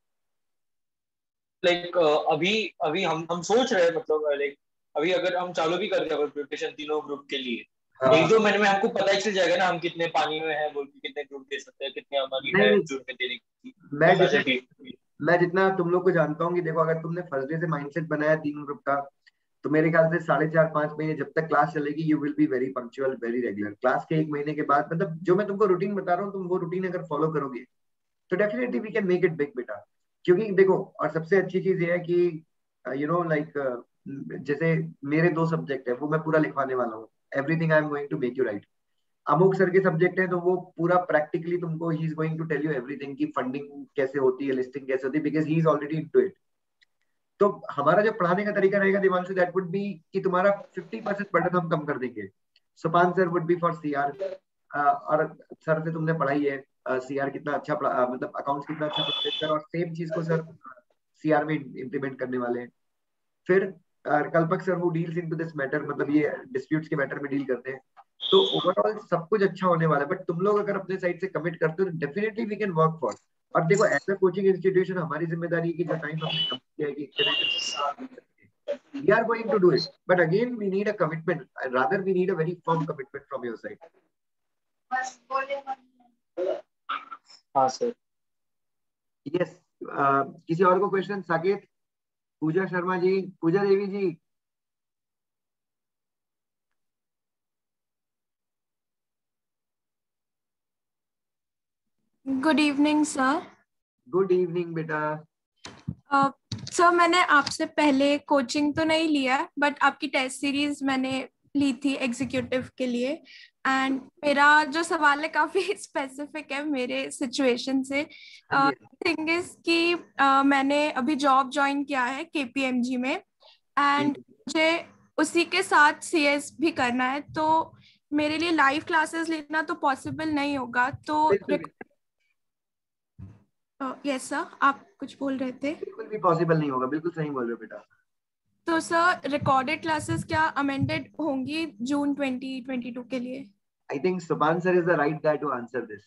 लाइक अभी अभी हम हम सोच रहे हैं, मतलब लाइक अभी अगर हम चालू भी कर दें प्रिपरेशन तीनों ग्रुप के लिए, हाँ। एक दो महीने में हमको पता ही चल जाएगा ना हम कितने पानी में हैं, बोल के कितने ग्रुप दे सकते हैं, कितने हमारी है जून में देने की। मैं जितना मैं जितना तुम लोग को जानता हूँ कि देखो, अगर तुमने फर्स्ट डे से माइंडसेट बनाया तीनों ग्रुप का, तो मेरे ख्याल से साढ़े चार पांच महीने जब तक क्लास चलेगी, you will be very punctual, very regular. Class के एक महीने के बाद, मतलब जो मैं तुमको रूटीन बता रहा हूँ, तुम वो रूटीन अगर फॉलो करोगे तो definitely we can make it big बेटा। क्योंकि देखो, और सबसे अच्छी चीज ये है कि यू नो लाइक जैसे मेरे दो सब्जेक्ट है, वो मैं पूरा लिखवाने वाला हूँ। Everything I am going to make you write. Amuk sir के सब्जेक्ट है तो वो पूरा प्रैक्टिकली तुमको he is going to tell you everything की फंडिंग कैसे होती है, लिस्टिंग कैसे होती है, because he is already into it. तो हमारा जो पढ़ाने का तरीका रहेगा दिवांशु, दैट वुड बी कि तुम्हारा फिफ्टी परसेंट बर्डन हम कम कर देंगे। Supan sir would be for CR, और सर से तुमने पढ़ाई है सीआर कितना अच्छा पढ़ा, मतलब अकाउंट्स कितना अच्छा पढ़ते हैं, और सेम चीज को सर सीआर में इम्प्लीमेंट करने वाले हैं। फिर कल्पक सर वो डील्स इनटू दिस मैटर, मतलब ये डिस्प्यूट्स के मैटर में डील करते हैं। तो ओवरऑल सब कुछ अच्छा होने वाला है। बट तुम लोग अगर अपने साइड से कमिट करते हो तो definitely we can work for. और देखो, एज अ कोचिंग इंस्टीट्यूशन हमारी जिम्मेदारी है कि जो टाइम हमने कमिट किया है कि we are going to do it, but again we need a commitment, rather we need a very firm commitment from your side. हाँ सर। यस, किसी और को question? Saket, Pooja Sharma ji, Pooja Devi ji. Good evening sir. Good evening बेटा। Sir मैंने आपसे पहले coaching तो नहीं लिया, बट आपकी टेस्ट सीरीज मैंने ली थी एग्जीक्यूटिव के लिए, एंड मेरा जो सवाल है काफी स्पेसिफिक है मेरे सिचुएशन से। थिंग इज कि uh, मैंने अभी जॉब ज्वाइन किया है केपीएमजी में, एंड मुझे उसी के साथ सीएस भी करना है, तो मेरे लिए लाइव क्लासेस लेना तो पॉसिबल नहीं होगा। तो यस सर, आप कुछ बोल रहे थे? बिल्कुल भी पॉसिबल नहीं होगा, बिल्कुल सही बोल रहे हो बेटा। तो सर रिकॉर्डेड क्लासेस क्या अमेंडेड होंगी जून ट्वेंटी ट्वेंटी टू के लिए? I think Supan sir is the right guy to answer this.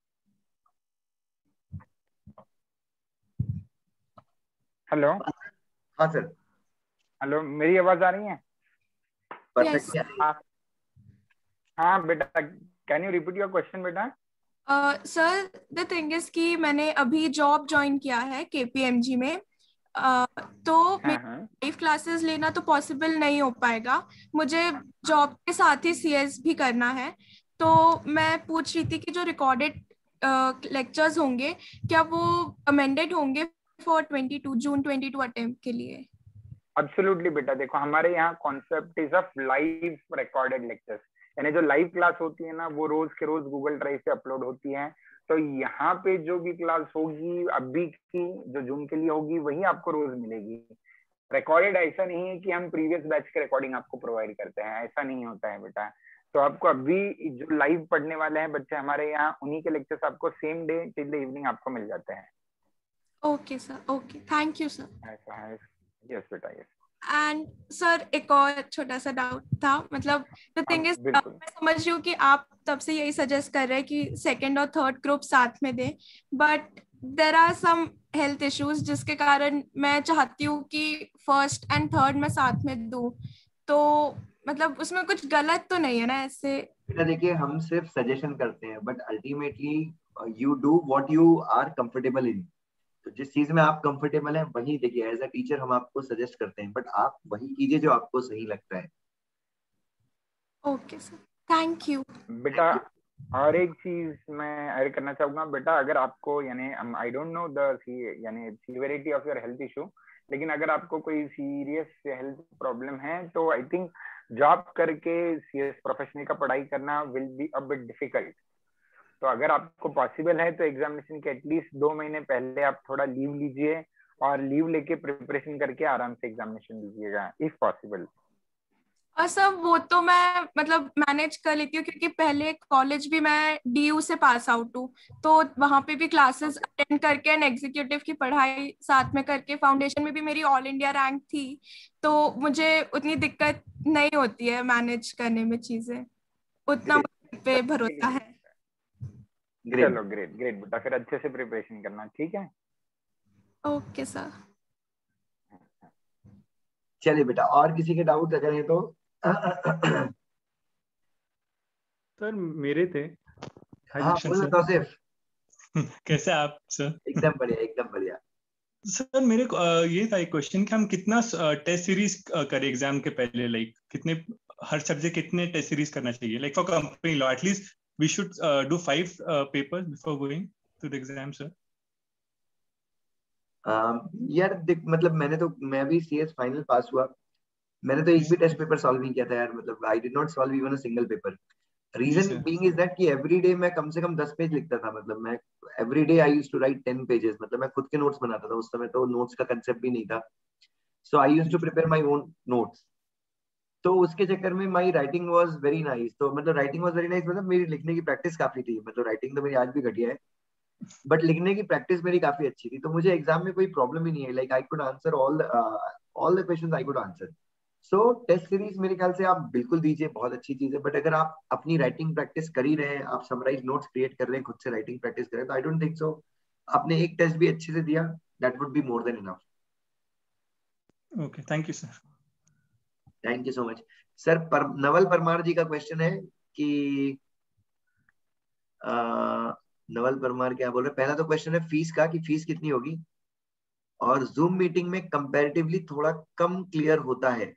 Hello. हाँ सर। हेलो, मेरी आवाज आ रही है? परफेक्ट। हाँ बेटा, can you repeat your question बेटा? सर द थिंग इज कि मैंने अभी जॉब ज्वाइन किया है केपीएमजी में, uh, तो लाइव क्लासेस लेना तो पॉसिबल नहीं हो पाएगा। मुझे जॉब के साथ ही सीएस भी करना है, तो मैं पूछ रही थी कि जो रिकॉर्डेड लेक्चर्स होंगे क्या वो अमेंडेड होंगे for twenty two June twenty two attempt के लिए? एब्सोल्युटली बेटा, देखो हमारे यहाँ concept is of live recorded lectures, यानी जो लाइव क्लास होती है ना वो रोज के रोज गूगल ड्राइव पे अपलोड होती है। तो यहाँ पे जो भी क्लास होगी अभी की जो जून के लिए होगी वही आपको रोज मिलेगी। रिकॉर्डेड ऐसा नहीं है कि हम प्रीवियस बैच के रिकॉर्डिंग आपको प्रोवाइड करते हैं, ऐसा नहीं होता है बेटा। तो आपको अभी जो लाइव पढ़ने वाले हैं बच्चे हमारे यहाँ, उन्हीं के लेक्चर्स आपको same day till the evening आपको मिल जाते हैं। Okay sir, okay, thank you sir. ऐसा है, यस बेटा, यस। एंड सर एक और छोटा सा डाउट था, मतलब द थिंग इज मैं समझ रही हूँ कि आप तब से यही सजेस्ट कर रहे हैं कि सेकंड और थर्ड ग्रुप साथ में दें, but there are some health issues जिसके कारण मैं चाहती हूँ कि फर्स्ट एंड थर्ड में साथ में दूं, तो मतलब उसमें कुछ गलत तो नहीं है ना ऐसे? बेटा देखिए, हम सिर्फ सजेशन करते हैं, but ultimately you do what you are comfortable in. तो जिस चीज में आप कंफर्टेबल हैं वही देखिए, एज अ टीचर हम आपको सजेस्ट करते हैं, बट आप वही कीजिए जो आपको सही लगता है। ओके सर, थैंक यू बेटा। और एक चीज मैं ऐड करना चाहूंगा बेटा, अगर आपको यानी आई डोंट नो द यानी severity of your health issue, लेकिन अगर आपको कोई सीरियस हेल्थ प्रॉब्लम है तो आई थिंक जॉब करके सीएस प्रोफेशनल का पढ़ाई करना will be a bit difficult. तो अगर आपको पॉसिबल है तो एग्जामिनेशन के एटलीस्ट दो महीने पहले आप थोड़ा लीव लीजिए और लीव लेके प्रिपरेशन करके आराम से एग्जामिनेशन दीजिएगा इफ पॉसिबल। और सर वो तो मैं मतलब मैनेज कर लेती हूँ, क्योंकि पहले कॉलेज भी मैं डीयू से पास आउट हूँ, तो वहां पे भी क्लासेस अटेंड करके एंड एग्जीक्यूटिव की पढ़ाई साथ में करके, फाउंडेशन में भी मेरी ऑल इंडिया रैंक थी, तो मुझे उतनी दिक्कत नहीं होती है मैनेज करने में चीजें, उतना मुझे पे भरोसा है। चलो ग्रेट ग्रेट बेटा, फिर अच्छे से प्रिपरेशन करना, ठीक है? Okay sir. चलिए बेटा, और किसी के डाउट अगर है तो? सर मेरे थे। हाँ बोलो तौसीफ। कैसे आप सर? एकदम बढ़िया, एकदम बढ़िया। सर मेरे को ये था एक क्वेश्चन कि हम कितना टेस्ट सीरीज करें एग्जाम के पहले, लाइक कितने हर सब्जेक्ट कितने टेस्ट सीरीज करना चाहिए? Like for company law at least we should do five papers before going to the exam sir. यार देख, मतलब मैंने तो मैं भी सीएस फाइनल पास हुआ, मैंने तो एक भी टेस्ट पेपर सॉल्व नहीं किया था यार, मतलब I did not solve even a single paper. Reason being is that कि एवरी डे मैं कम से कम दस पेज लिखता था, मतलब मैं every day I used to write ten pages, मतलब मैं खुद के नोट्स बनाता था, उस समय तो नोट्स का कंसेप्ट भी नहीं था, so I used to prepare my own notes. तो उसके चक्कर में my writing was very nice, तो मतलब राइटिंग वाज वेरी नाइस मतलब मेरी लिखने की प्रैक्टिस काफी थी, मतलब राइटिंग तो मेरी आज भी घटिया है, बट लिखने की प्रैक्टिस मेरी काफी अच्छी थी, तो मुझे एग्जाम में कोई प्रॉब्लम ही नहीं है, like I could answer all all the questions I could answer. So test series मेरे ख्याल से आप बिल्कुल दीजिए, बहुत अच्छी चीज है, बट अगर आप अपनी राइटिंग प्रैक्टिस कर ही रहे हैं, आप समराइज नोट्स क्रिएट कर रहे हैं, खुद से राइटिंग प्रैक्टिस कर रहे हैं, तो आई डोंट थिंक सो आपने एक टेस्ट भी अच्छे से दिया, that would be more than enough. Okay, thank you sir. Thank you so much sir. पर, नवल परमार जी का क्वेश्चन है कि आ, नवल परमार क्या बोल रहे हैं, पहला तो क्वेश्चन है फीस का, कि फीस कितनी होगी, और जूम मीटिंग में कंपैरेटिवली थोड़ा कम क्लियर होता है।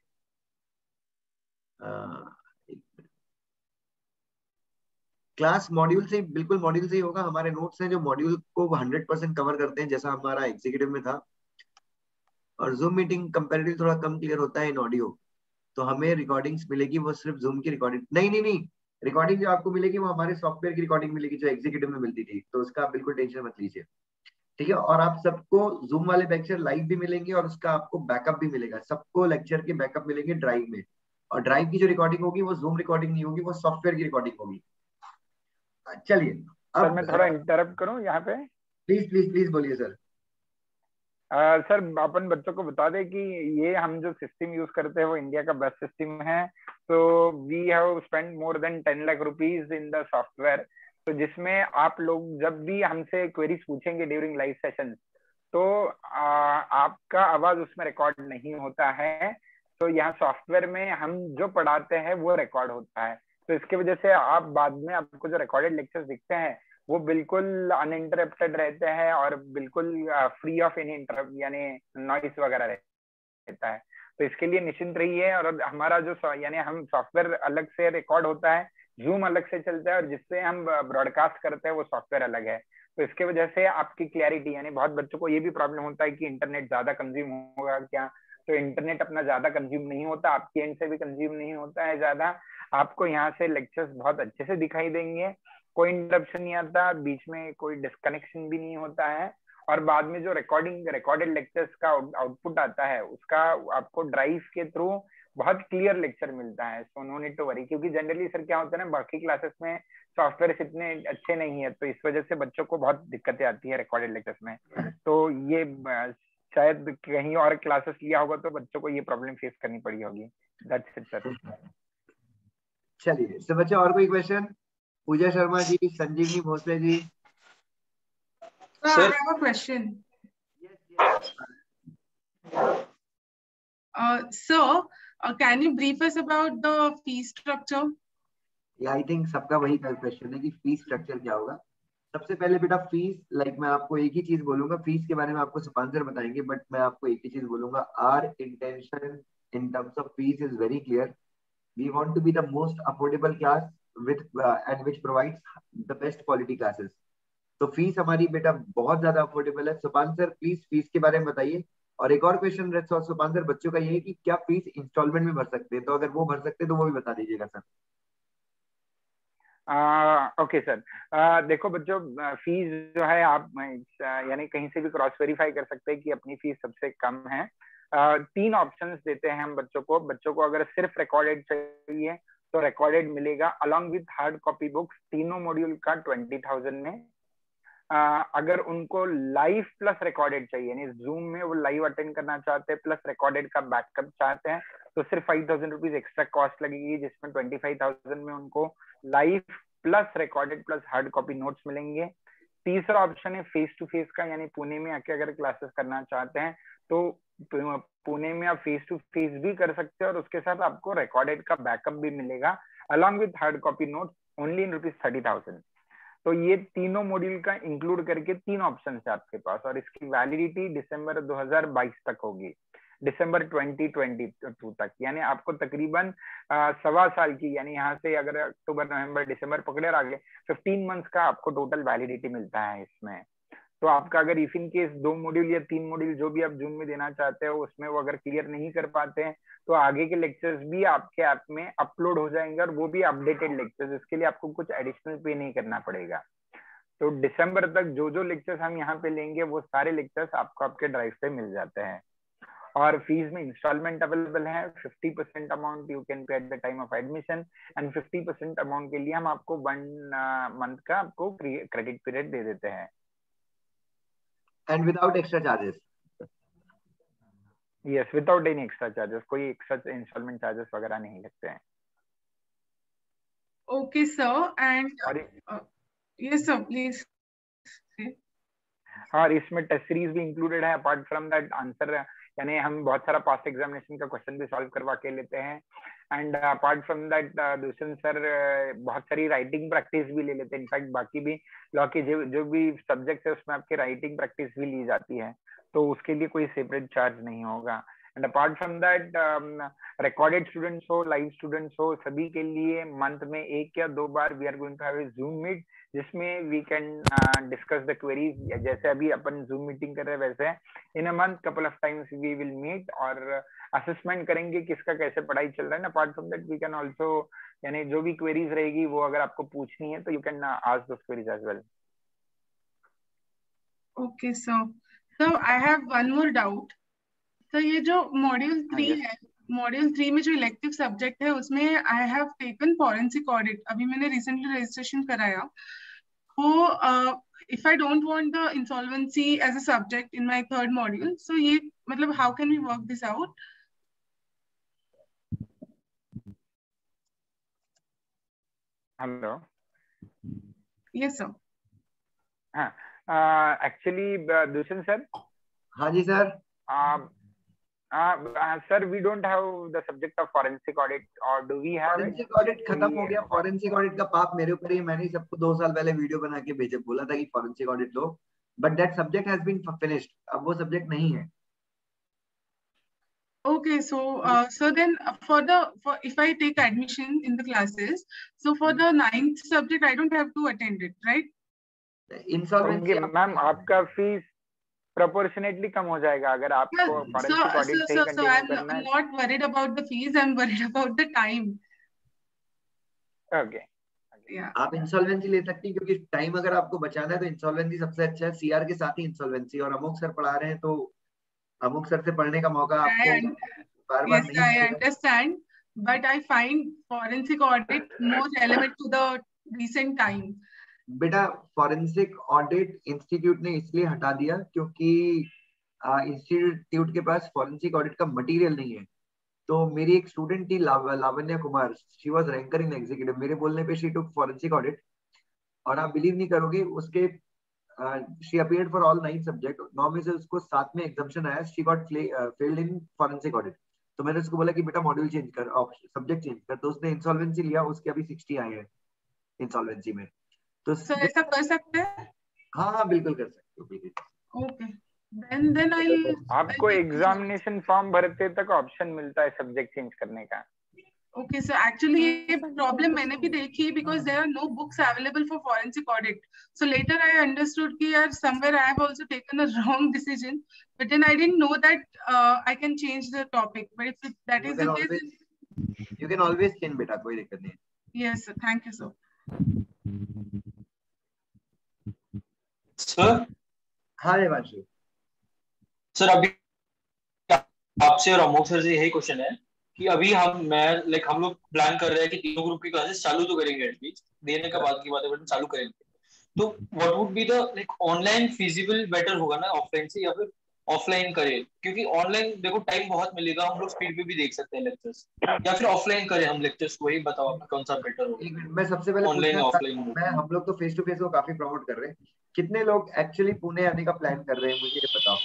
क्लास मॉड्यूल से बिल्कुल मॉड्यूल से ही होगा, हमारे नोट्स हैं जो मॉड्यूल को हंड्रेड परसेंट कवर करते हैं, जैसा हमारा एग्जीक्यूटिव में था, और जूम मीटिंग कंपैरेटिवली थोड़ा कम क्लियर होता है इन ऑडियो, तो हमें रिकॉर्डिंग्स मिलेगी वो सिर्फ जूम की रिकॉर्डिंग नहीं नहीं नहीं रिकॉर्डिंग जो आपको मिलेगी वो हमारे सॉफ्टवेयर की रिकॉर्डिंग मिलेगी जो एग्जीक्यूटिव में मिलती थी, तो उसका आप बिल्कुल टेंशन मत लीजिए, ठीक है? और आप सबको जूम वाले लेक्चर लाइव भी मिलेंगे और उसका आपको बैकअप भी मिलेगा, सबको लेक्चर के बैकअप मिलेंगे ड्राइव में, और ड्राइव की जो रिकॉर्डिंग होगी वो जूम रिकॉर्डिंग नहीं होगी, वो सॉफ्टवेयर की रिकॉर्डिंग होगी। चलिए अब सर मैं थोड़ा इंटरप्ट करूं यहाँ पे? प्लीज प्लीज प्लीज बोलिए सर। Uh, सर अपन बच्चों को बता दें कि ये हम जो सिस्टम यूज करते हैं वो इंडिया का बेस्ट सिस्टम है, तो we have spend more than ten lakh rupees in the software, तो जिसमें आप लोग जब भी हमसे क्वेरीज पूछेंगे ड्यूरिंग लाइव सेशन, तो आ, आपका आवाज उसमें रिकॉर्ड नहीं होता है, तो यहाँ सॉफ्टवेयर में हम जो पढ़ाते हैं वो रिकॉर्ड होता है, तो इसकी वजह से आप बाद में आपको जो रिकॉर्डेड लेक्चर्स दिखते हैं वो बिल्कुल अनइंटरप्टेड रहते हैं और बिल्कुल फ्री ऑफ एनी इंटरप्ट यानी नॉइस वगैरह रहता है, तो इसके लिए निश्चिंत रहिए। और हमारा जो यानी हम सॉफ्टवेयर अलग से रिकॉर्ड होता है, जूम अलग से चलता है, और जिससे हम ब्रॉडकास्ट करते हैं वो सॉफ्टवेयर अलग है, तो इसके वजह से आपकी क्लैरिटी यानी बहुत बच्चों को ये भी प्रॉब्लम होता है कि इंटरनेट ज्यादा कंज्यूम होगा क्या, तो इंटरनेट अपना ज्यादा कंज्यूम नहीं होता, आपके एंड से भी कंज्यूम नहीं होता है ज्यादा, आपको यहाँ से लेक्चर्स बहुत अच्छे से दिखाई देंगे, कोई इंटरप्शन नहीं आता, बीच में कोई डिस्कनेक्शन भी नहीं होता है, और बाद में जो रिकॉर्डिंग रिकॉर्डेड लेक्चर्स का आउटपुट आता है उसका आपको ड्राइव के थ्रू बहुत क्लियर लेक्चर मिलता है, so no need to worry. क्योंकि जनरली सर क्या होता है ना, बाकी क्लासेस में सॉफ्टवेयर इतने अच्छे नहीं है, तो इस वजह से बच्चों को बहुत दिक्कतें आती है रिकॉर्डेड लेक्चर्स में। तो ये शायद कहीं और क्लासेस लिया होगा तो बच्चों को ये प्रॉब्लम फेस करनी पड़ी होगी। That's it sir. चलिए तो बच्चे और कोई question? Puja Sharma ji, Sanjivani Bhosale ji. Sir, I have a question. Uh, so, uh, can you brief us about the fee structure? I think सबका वही क्वेश्चन है कि फीस स्ट्रक्चर क्या होगा। सबसे पहले बेटा फीस, लाइक मैं आपको एक ही चीज बोलूंगा, फीस के बारे में आपको सुपांसर बताएंगे, बट मैं आपको एक ही चीज बोलूंगा, our intention in terms of fees is very clear. We want to be the most affordable class with and which provides the best quality classes. तो फीस हमारी बेटा बहुत ज्यादा अफोर्डेबल है। सुपांसर प्लीज फीस के बारे में बताइए। और एक और क्वेश्चन सुपांसर बच्चों का ये है कि क्या फीस इंस्टॉलमेंट में भर सकते हैं, तो अगर वो भर सकते हैं तो वो भी बता दीजिएगा सर। ओके सर, देखो बच्चों, फीस जो है आप यानी कहीं से भी क्रॉस वेरीफाई कर सकते हैं कि अपनी फीस सबसे कम है। uh, तीन ऑप्शंस देते हैं हम बच्चों को। बच्चों को अगर सिर्फ रिकॉर्डेड चाहिए तो रिकॉर्डेड मिलेगा along with hard copy books, तीनों मॉड्यूल का ट्वेंटी थाउजेंड में। uh, अगर उनको लाइव प्लस रिकॉर्डेड चाहिए, यानी जूम में वो लाइव अटेंड करना चाहते हैं प्लस रिकॉर्डेड का बैकअप चाहते हैं, तो सिर्फ five thousand rupees extra cost लगेगी, जिसमें ट्वेंटी फाइव थाउजेंड में उनको live plus recorded plus hard copy notes मिलेंगे। तीसरा ऑप्शन है फेस टू फेस का, यानी पुणे में आके अगर क्लासेस करना चाहते हैं तो पुणे में आप फेस टू फेस भी कर सकते हैं और उसके साथ आपको रिकॉर्डेड का बैकअप भी मिलेगा along with hard copy notes, only in rupees thirty thousand. तो ये तीनों मॉड्यूल का इंक्लूड करके तीन ऑप्शन है आपके पास, और इसकी वैलिडिटी दिसंबर दो हज़ार बाईस तक होगी, दिसंबर ट्वेंटी ट्वेंटी टू तक। यानी आपको तकरीबन सवा साल की, यानी यहाँ से अगर अक्टूबर नवंबर दिसंबर पकड़े आगे फिफ्टीन मंथ्स का आपको टोटल वैलिडिटी मिलता है इसमें। तो आपका अगर इफ इन केस दो मॉड्यूल या तीन मॉड्यूल जो भी आप जून में देना चाहते हो उसमें वो अगर क्लियर नहीं कर पाते हैं तो आगे के लेक्चर्स भी आपके ऐप में अपलोड हो जाएंगे, और वो भी अपडेटेड लेक्चर्स। इसके लिए आपको कुछ एडिशनल पे नहीं करना पड़ेगा। तो दिसंबर तक जो जो लेक्चर्स हम यहाँ पे लेंगे वो सारे लेक्चर्स आपको आपके ड्राइव पे मिल जाते हैं। और फीस में इंस्टॉलमेंट अवेलेबल है, fifty percent amount you can pay at the time of admission, and fifty percent amount के लिए हम आपको वन मंथ का आपको क्रेडिट पीरियड दे देते हैं, and without extra charges. Yes, without any extra charges, कोई एक्स्ट्रा इंस्टॉलमेंट चार्जेस वगैरह नहीं लगते हैं। Okay sir, and yes sir please. और इसमें टेस्ट सीरीज भी इंक्लूडेड है। अपार्ट फ्रॉम दैट आंसर, यानी हम बहुत सारा पास्ट एग्जामिनेशन का क्वेश्चन भी सॉल्व करवा के लेते हैं, and apart from that Dushyant sir बहुत सारी राइटिंग प्रैक्टिस भी ले लेते हैं। इनफैक्ट बाकी भी लॉ के जो जो भी सब्जेक्ट है उसमें आपकी राइटिंग प्रैक्टिस भी ली जाती है, तो उसके लिए कोई सेपरेट चार्ज नहीं होगा। And apart from that recorded students हो, लाइव स्टूडेंट्स हो, सभी के लिए मंथ में एक या दो बार we are going to have a zoom meet, जिसमें we can discuss the queries. जैसे अभी अपन जूम मीटिंग कर रहे हैं वैसे in a month couple of times we will meet और असेसमेंट करेंगे किसका कैसे पढ़ाई चल रहा है। Apart from that we can also, यानी जो भी क्वेरीज रहेगी वो अगर आपको पूछनी है तो you can ask those queries as well. Okay sir, so I have one more doubt. तो ये जो मॉड्यूल थ्री है, मॉड्यूल थ्री में जो इलेक्टिव सब्जेक्ट है उसमें I have taken forensic audit, अभी मैंने रिसेंटली रजिस्ट्रेशन कराया। तो if I don't want the insolvency as a subject in my third module, so ये मतलब how can we work this out? Hello, yes sir. हाँ, actually Dushyant sir. हाँ जी sir. Uh, uh, uh, sir, we don't have the subject of forensic audit, or do we have it? Forensic audit खत्म हो गया। forensic audit का पाप मेरे ऊपर ही, मैंने सबको दो साल पहले वीडियो बना के भेजे, बोला था कि forensic audit low, but that subject has been finished। अब वो सब्जेक्ट नहीं है। Okay, so uh, so then for the for if I take admission in the classes, so for the ninth subject I don't have to attend it, right? Insolvency ma'am आपका fees proportionately कम हो जाएगा अगर आपको forensic audit से ही continue करना है। I'm not worried about the fees, I'm worried about the time. Okay. Yeah. आप इंसॉल्वेंसी ले सकती हैं, क्योंकि टाइम अगर आपको बचाना है तो इंसॉल्वेंसी सबसे अच्छा है। सीआर के साथ ही इंसॉल्वेंसी, और अमोक सर पढ़ा रहे हैं तो अमोक सर से पढ़ने का मौका आपको बार बार Yes, नहीं I मिलेगा। understand, but I find forensic audit more relevant to the recent time. बेटा फॉरेंसिक ऑडिट इंस्टीट्यूट ने इसलिए हटा दिया क्योंकि इंस्टीट्यूट के पास फॉरेंसिक ऑडिट का मटेरियल नहीं है। तो मेरी एक स्टूडेंट थी Lav, Lavanya Kumar, she was ranker in executive, मेरे बोलने पे शी टुक फॉरेंसिक ऑडिट, और आप बिलीव नहीं करोगे उसके she appeared for all nine subject, नौ में से उसको सात में एग्जाम्पशन आया, she got failed in forensic audit. तो मैंने उसको बोला कि बेटा मॉड्यूल चेंज कर, सब्जेक्ट चेंज कर, तो उसने इंसॉल्वेंसी लिया, उसके अभी सिक्सटी आए हैं इंसॉल्वेंसी में। तो सर ऐसा कर सकते हैं? हाँ हाँ बिल्कुल कर सकते हो, बिल्कुल। ओके देन देन आई आपको एग्जामिनेशन फॉर्म भरते तक ऑप्शन मिलता है सब्जेक्ट चेंज करने का। ओके सर, एक्चुअली ये प्रॉब्लम मैंने भी देखी because there are no books available for forensic audit, so later I understood कि यार somewhere I have also taken a wrong decision, but then I didn't know that I can change the topic, but if that is the case you can always change बेटा, कोई दिक्कत नहीं है। Yes sir, thank you sir. Sir हाँ Devanshu sir, अभी आपसे और Amok sir से यही क्वेश्चन है कि अभी हम मैं लाइक हम लोग प्लान कर रहे हैं कि तीनों ग्रुप की क्लासेस चालू तो करेंगे, एटलीस्ट देने का बाद की बात है, बट चालू करेंगे। तो what would be the like online feasible better होगा ना ऑफलाइन से, या फिर ऑफलाइन करें? क्योंकि ऑनलाइन देखो टाइम बहुत मिलेगा, हम लोग स्पीड पे भी देख सकते हैं लेक्चर्स, या फिर ऑफलाइन करें हम लेक्चर्स? वही बताओ आप कौन सा बेटर होगा। एक मिनट, मैं सबसे पहले ऑनलाइन या पूछना ऑफलाइन? मैं हम लोग तो फेस टू फेस को काफी प्रमोट कर रहे हैं, कितने लोग एक्चुअली पुणे आने का प्लान कर रहे हैं मुझे ये बताओ।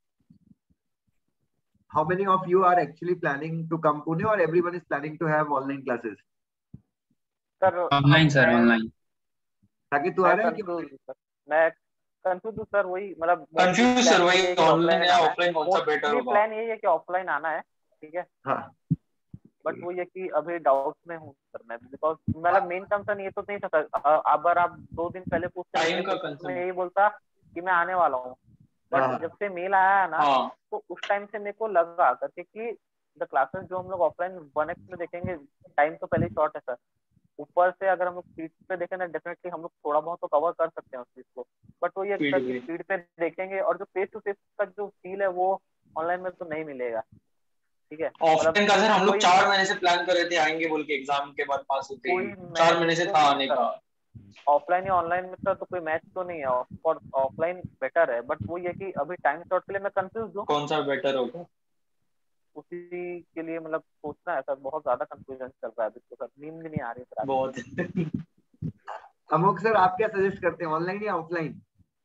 How many of you are actually planning to come Pune, or everyone is planning to have online classes? Sir online sir, online. ताकि तू आ रहा है कि मैं कंफ्यूज हूँ सर, वही मतलब कंफ्यूज सर, वही ऑनलाइन या ऑफलाइन कौन सा बेटर होगा? प्लान यही है कि ऑफलाइन आना है, ठीक है। हाँ बट वो ये कि अभी डाउट में हूँ सर मैं, बिकॉज मतलब मेन कंसर्न ये तो नहीं था सर, अगर आप दो दिन पहले पूछते टाइम का कंसर्न, मैं यही बोलता कि मैं आने वाला हूँ, बट जब से मेल आया है ना हाँ। तो उस टाइम से मेरे को लगा करके कि द क्लासेस जो हम लोग ऑफलाइन वन एक्स में देखेंगे, टाइम तो पहले ही शॉर्ट है सर, ऊपर से अगर हम लोग स्पीड पे देखें ना डेफिनेटली हम लोग थोड़ा बहुत तो कवर कर सकते हैं उस चीज को, बट वो ये स्पीड पे देखेंगे और जो फेस टू फेस का जो फील है वो ऑनलाइन में तो नहीं मिलेगा, ठीक है। ऑफलाइन का सर हम लोग चार महीने से प्लान कर रहे थे आएंगे बोल के, एग्जाम के बाद पास होते ही चार महीने से था आने का। ऑफलाइन या ऑनलाइन में तो कोई मैच तो नहीं है, और ऑफलाइन बेटर है, बट वो ये कि अभी टाइम शॉर्ट के लिए मैं कंफ्यूज हूँ कौन सा बेटर होगा उसी के लिए, मतलब सोचना है सर, बहुत ज्यादा कंफ्यूजन चल रहा है अभी तो सर, नींद भी नहीं आ रही सर बहुत। अमोक सर आप क्या सजेस्ट करते हैं, ऑनलाइन या offline?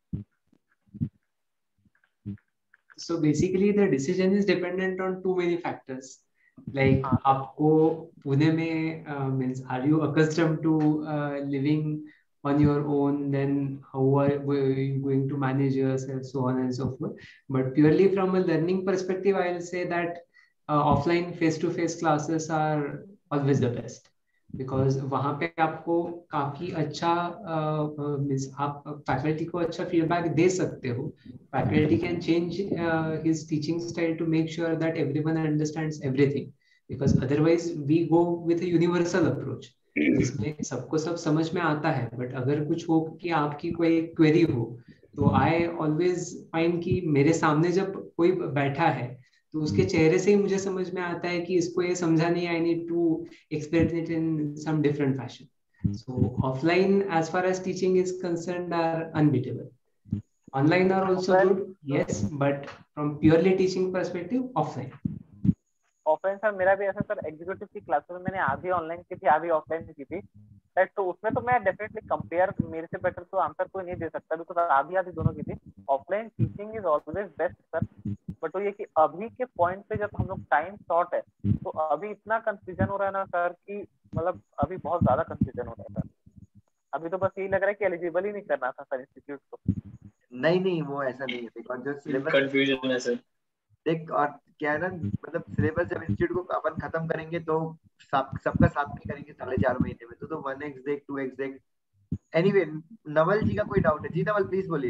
So basically the decision is dependent on too many factors. Like आपको पुणे में uh, means are you accustomed to uh, living on your own, then how are you going to manage yourself, so on and so forth. But purely from a learning perspective, I will say that uh, offline face-to-face classes are always the best, because वहाँ पे आपको काफी अच्छा means uh, आप faculty को अच्छा feedback दे सकते हो. Faculty can change uh, his teaching style to make sure that everyone understands everything, because otherwise we go with a universal approach. जिसमें सबको सब समझ में आता है, बट अगर कुछ हो कि आपकी कोई क्वेरी हो, तो आई ऑलवेज फाइंड कि मेरे सामने जब कोई बैठा है तो उसके चेहरे से ही मुझे समझ में आता है कि इसको ये समझा नहीं, I need to explain it in some different fashion. So offline as far as teaching is concerned are unbeatable. Online are also good, yes, but from purely teaching perspective, offline. Offline sir मेरा भी ऐसा sir, executive की classes में मैंने आधी online की थी आधी ऑफलाइन की थी, तो उसमें तो मैं डेफिनेटली कंपेयर, मेरे से बेटर तो आंसर कोई नहीं दे सकता, बिकॉज आधी आधी दोनों की थी. Offline teaching is always best sir, but वो ये कि अभी के पॉइंट पे जब हम लोग टाइम शॉर्ट है, तो अभी इतना कंफ्यूजन हो रहा है ना सर कि मतलब अभी बहुत ज्यादा कंफ्यूजन हो रहा है सर. अभी तो बस यही लग रहा है कि एलिजिबल ही नहीं करना था सर इंस्टीट्यूट को. नहीं नहीं वो ऐसा नहीं है, देखो जो सिलेबस कंफ्यूजन है सर. देख और क्या है ना, मतलब सिलेबस जब इंस्टीट्यूट को अपन खत्म करेंगे तो सब सबका साथ में करेंगे साढ़े चार महीने में, तो तो वन एक्स देख टू एक्स देख. एनीवे नवल जी का कोई डाउट है? जी नवल प्लीज बोलिए.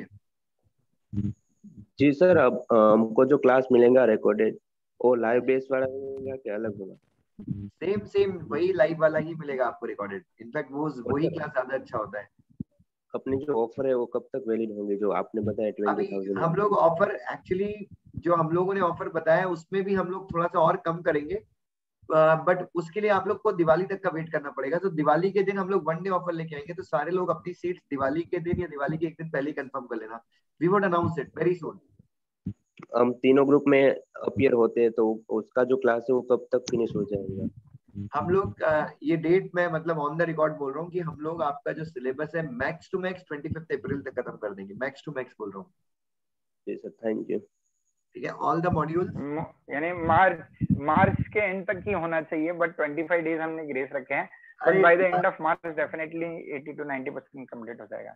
जी सर, अब हमको जो क्लास मिलेगा रिकॉर्डेड, वो लाइव बेस वाला मिलेगा क्या अलग होगा? सेम सेम वही लाइव वाला ही मिलेगा आपको रिकॉर्डेड. इनफैक्ट वो वही क्लास ज्यादा अच्छा होता है. अपने जो ऑफर है वो कब तक वैलिड होंगे जो आपने बताया ट्वेंटी थाउजेंड? हम लोग ऑफर एक्चुअली जो हम लोगों ने ऑफर बताया उसमें भी हम लोग थोड़ा सा और कम करेंगे, बट uh, उसके लिए आप लोग को दिवाली तक का वेट करना पड़ेगा। तो दिवाली के दिन हम लोग वन डे ऑफर लेके आएंगे, तो सारे लोग अपनी सीट्स दिवाली के दिन या दिवाली के एक दिन पहले कंफर्म कर लेना। We would announce it very soon. हम तीनों ग्रुप में अपीयर होते हैं तो उसका जो क्लास है वो कब तक फिनिश हो जाएगा? हम लोग ये डेट में मतलब ऑन द रिकॉर्ड बोल रहा हूँ कि हम लोग आपका जो सिलेबस है max to max twenty fifth April तक खत्म कर देंगे, मैक्स टू मैक्स बोल रहा हूँ। जी सर, थैंक यू। ठीक है, ऑल द मॉड्यूल्स यानी मार्च मार्च के एंड तक ही होना चाहिए, बट ट्वेंटी फाइव डेज हमने ग्रेस रखे हैं, but by the end of March definitely eighty to ninety percent complete हो जाएगा।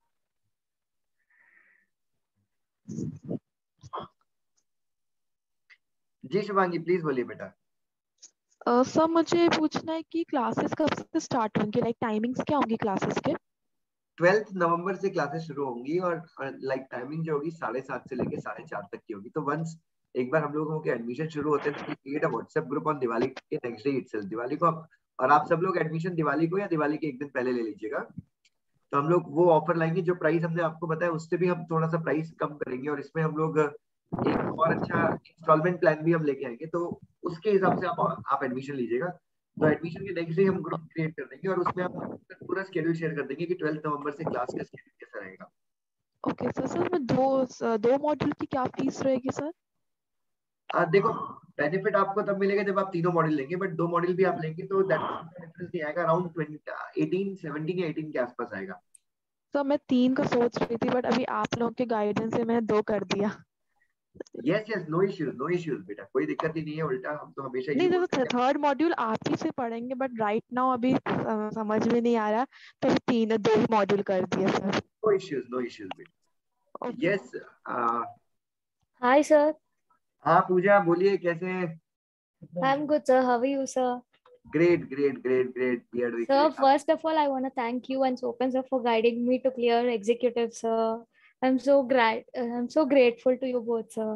जी शुभांगी प्लीज बोलिए बेटा। सर uh, मुझे पूछना है कि क्लासेस कब से स्टार्ट होंगी, लाइक टाइमिंग्स क्या होंगी क्लासेस के? ट्वेल्थ नवंबर से क्लासेस शुरू होंगी और लाइक टाइमिंग जो होगी साढ़े सात से लेके साढ़े चार तक की होगी। तो वंस एक बार हम लोगों के एडमिशन शुरू होते हैं तो create a WhatsApp group on Diwali के नेक्स्ट डे इटसेल्फ, दिवाली को आप, और आप सब लोग एडमिशन दिवाली को या दिवाली के एक दिन पहले ले लीजिएगा। तो हम लोग वो ऑफर लाएंगे, जो प्राइस हमने आपको बताया उससे भी हम थोड़ा सा प्राइस कम करेंगे, और इसमें हम लोग एक और अच्छा इंस्टॉलमेंट प्लान भी हम लेके आएंगे, तो उसके हिसाब से आप आप एडमिशन लीजिएगा। तो एडमिशन के नेक्स्ट डे हम ग्रुप क्रिएट कर देंगे और उसमें हम पूरा शेड्यूल शेयर कर देंगे कि ट्वेल्थ नवंबर से क्लास का शेड्यूल कैसा रहेगा। Okay sir. सर मैं दो दो मॉड्यूल की क्या फीस रहेगी सर? आ, देखो बेनिफिट आपको तब मिलेगा जब आप तीनों मॉड्यूल लेंगे, बट दो मॉड्यूल भी आप लेंगे तो दैट डिफरेंस नहीं आएगा, अराउंड एटीन सेवनटीन या एटीन के आसपास आएगा। सर मैं तीन का सोच रही थी, बट अभी आप लोगों के गाइडेंस से मैंने दो कर दिया। Yes yes, no issues no issues बेटा, कोई दिक्कत ही नहीं है, उल्टा हम तो हमेशा नहीं देखो थर्ड मॉड्यूल आप ही से पढ़ेंगे, बट राइट नाउ अभी समझ में नहीं आ रहा, तो अभी तीन दो ही मॉड्यूल कर दिया sir. No issues no issues बेटा। Yes hi sir. हाँ पूजा बोलिए, कैसे हैं? I am good sir, how are you sir? Great, great, great, great. We are doing Sir, great. first of all, I want to thank you and Sopan sir for guiding me to clear executive, sir. I'm so grat I'm so grateful to you both, sir.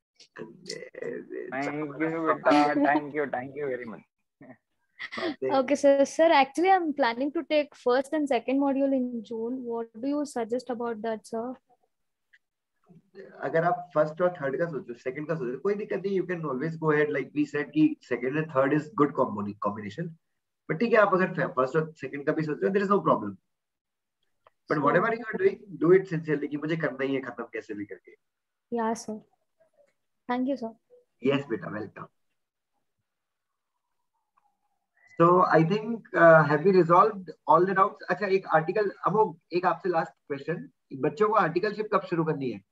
Thank you, beta. Thank you, thank you very much. Okay, sir. Sir, actually, I'm planning to take first and second module in June. What do you suggest about that, sir? अगर आप first और third का सोचो, second का सोचो, कोई दिक्कत नहीं, you can always go ahead, like we said कि second and third is good combination, but ठीक है आप अगर फर्स्ट और सेकंड का भी सोच रहे हो, there is no problem, but whatever you are doing do it sincerely कि मुझे करना ही है खत्म कैसे भी करके। या sir, thank you sir. Yes बेटा, welcome. So I think have we resolved all the doubts. अच्छा एक आर्टिकल, अब एक आपसे लास्ट क्वेश्चन, बच्चों को आर्टिकलशिप कब शुरू करनी है?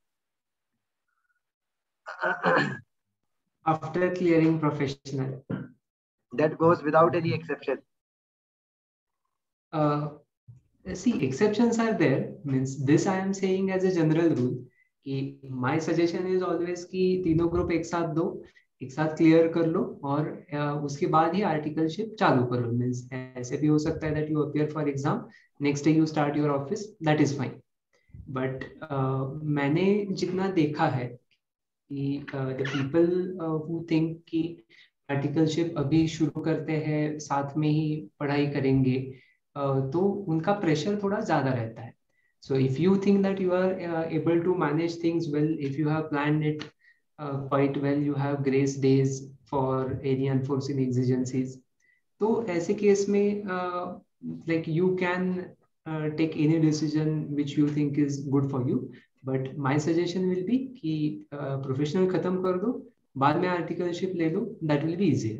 After clearing professional. That goes without any exception. Uh, see, exceptions are there. Means this I am saying as a general rule. कि my suggestion is always कि तीनों ग्रुप एक साथ दो, एक साथ क्लियर कर लो और uh, उसके बाद ही आर्टिकलशिप चालू करो। मीन्स ऐसे भी हो सकता है that you appear for exam, next day you start your office, that is fine. But uh, मैंने जितना देखा है कि द पीपल हु थिंक कि आर्टिकलशिप अभी शुरू करते हैं साथ में ही पढ़ाई करेंगे, uh, तो उनका प्रेशर थोड़ा ज़्यादा रहता है। So if you think that you are able to manage things well, if you have planned it quite well, you have grace days for any unforeseen exigencies, तो ऐसे केस में like you can take any decision which you think is good for you. But my suggestion will be कि professional uh, खत्म कर दो, बाद में articleship ले लो, that will be easier.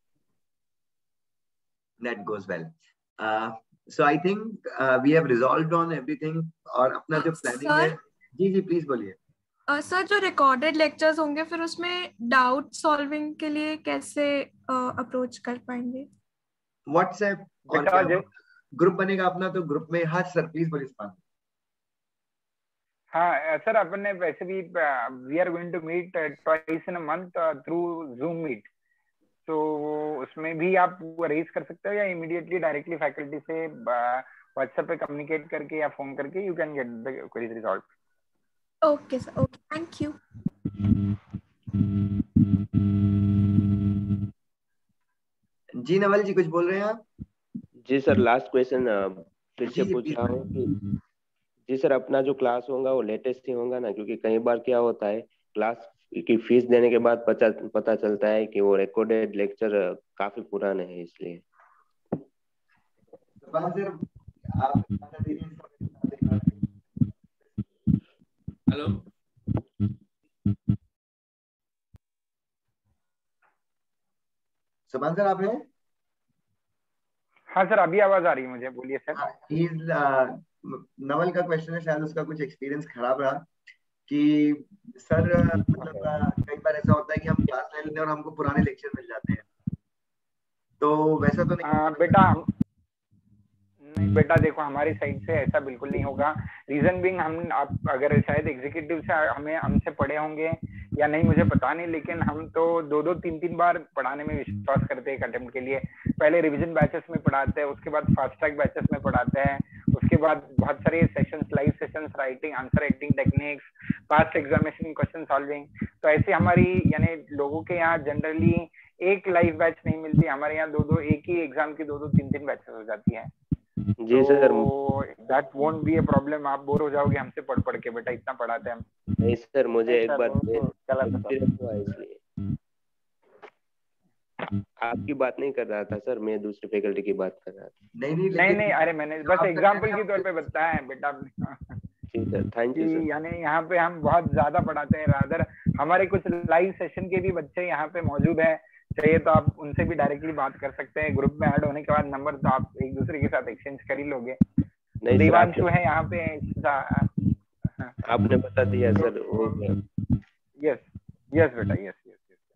That goes well. Uh, so I think uh, we have resolved on everything. और अपना जो प्लानिंग है, जी जी प्लीज बोलिए। सर जो रिकॉर्डेड लेक्चर्स होंगे फिर उसमें डाउट सॉल्विंग के लिए कैसे अप्रोच uh, कर पाएंगे? व्हाट्सएप और ग्रुप बनेगा अपना, तो ग्रुप में। हाँ सर प्लीज बोलिए। हाँ सर, अपन ने वैसे भी we are going to meet twice in a month through zoom meet, तो उसमें भी आप रेज कर सकते हो या इमीडिएटली डायरेक्टली फैकल्टी से व्हाट्सएप पे कम्युनिकेट करके या फोन करके you can get the queries resolve. Okay sir, okay, thank you. जी नवल जी कुछ बोल रहे हैं आप? जी सर, लास्ट क्वेश्चन फिर से पूछ रहा हूँ कि जी सर, अपना जो क्लास होगा वो लेटेस्ट ही होगा ना, क्योंकि कई बार क्या होता है क्लास कि फीस देने के बाद पता पता चलता है कि वो रिकॉर्डेड लेक्चर काफी पुराने हैं, इसलिए। हेलो, सुभान सर आप हैं? हाँ सर, अभी आवाज आ रही है मुझे, बोलिए सर। ही नवल का क्वेश्चन है, शायद उसका कुछ एक्सपीरियंस खराब रहा कि सर मतलब कई बार ऐसा होता है कि हम क्लास ले लेते हैं और हमको पुराने लेक्चर मिल जाते हैं, तो वैसा तो नहीं आ, बेटा नहीं बेटा देखो, हमारी साइड से ऐसा बिल्कुल नहीं होगा। रीजन बिंग, हम आप अगर शायद एग्जीक्यूटिव से हमें हमसे पढ़े होंगे या नहीं मुझे पता नहीं, लेकिन हम तो दो दो तीन तीन बार पढ़ाने में विश्वास करते हैं एक अटेम्प्ट के लिए। पहले रिवीजन बैचेस में पढ़ाते हैं, उसके बाद फास्ट ट्रैक बैचेस में पढ़ाते हैं, उसके बाद बहुत सारे sessions, live sessions, writing, answer writing techniques, past examination, question solving. तो ऐसे हमारी यानी लोगों के यहाँ जनरली एक लाइव बैच नहीं मिलती, हमारे यहाँ दो दो एक ही एग्जाम की दो दो तीन तीन बैचेस हो जाती है। जी sir, that won't be a problem. आप बोर हो जाओगे हमसे पढ़ पढ़ के, बेटा इतना पढ़ाते हैं हम। नहीं सर, मुझे एक बार एक्सपीरियंस हुआ इसलिए। आपकी बात नहीं कर रहा था सर, मैं दूसरी फैकल्टी की बात कर रहा था। नहीं नहीं नहीं नहीं, अरे मैंने बस एग्जाम्पल के तौर पे बताया है बेटा। जी सर, थैंक यू सर। यानी यहाँ पे हम बहुत ज्यादा पढ़ाते हैं, रादर हमारे कुछ लाइव सेशन के भी बच्चे यहाँ पे मौजूद हैं, चाहिए तो आप उनसे भी डायरेक्टली बात कर सकते हैं। ग्रुप में ऐड होने के बाद नंबर तो आप एक दूसरे के साथ एक्सचेंज कर ही लोगे। देवांशु है यहाँ पे। आपने बता दिया सर, हो गया। यस यस बेटा, यस यस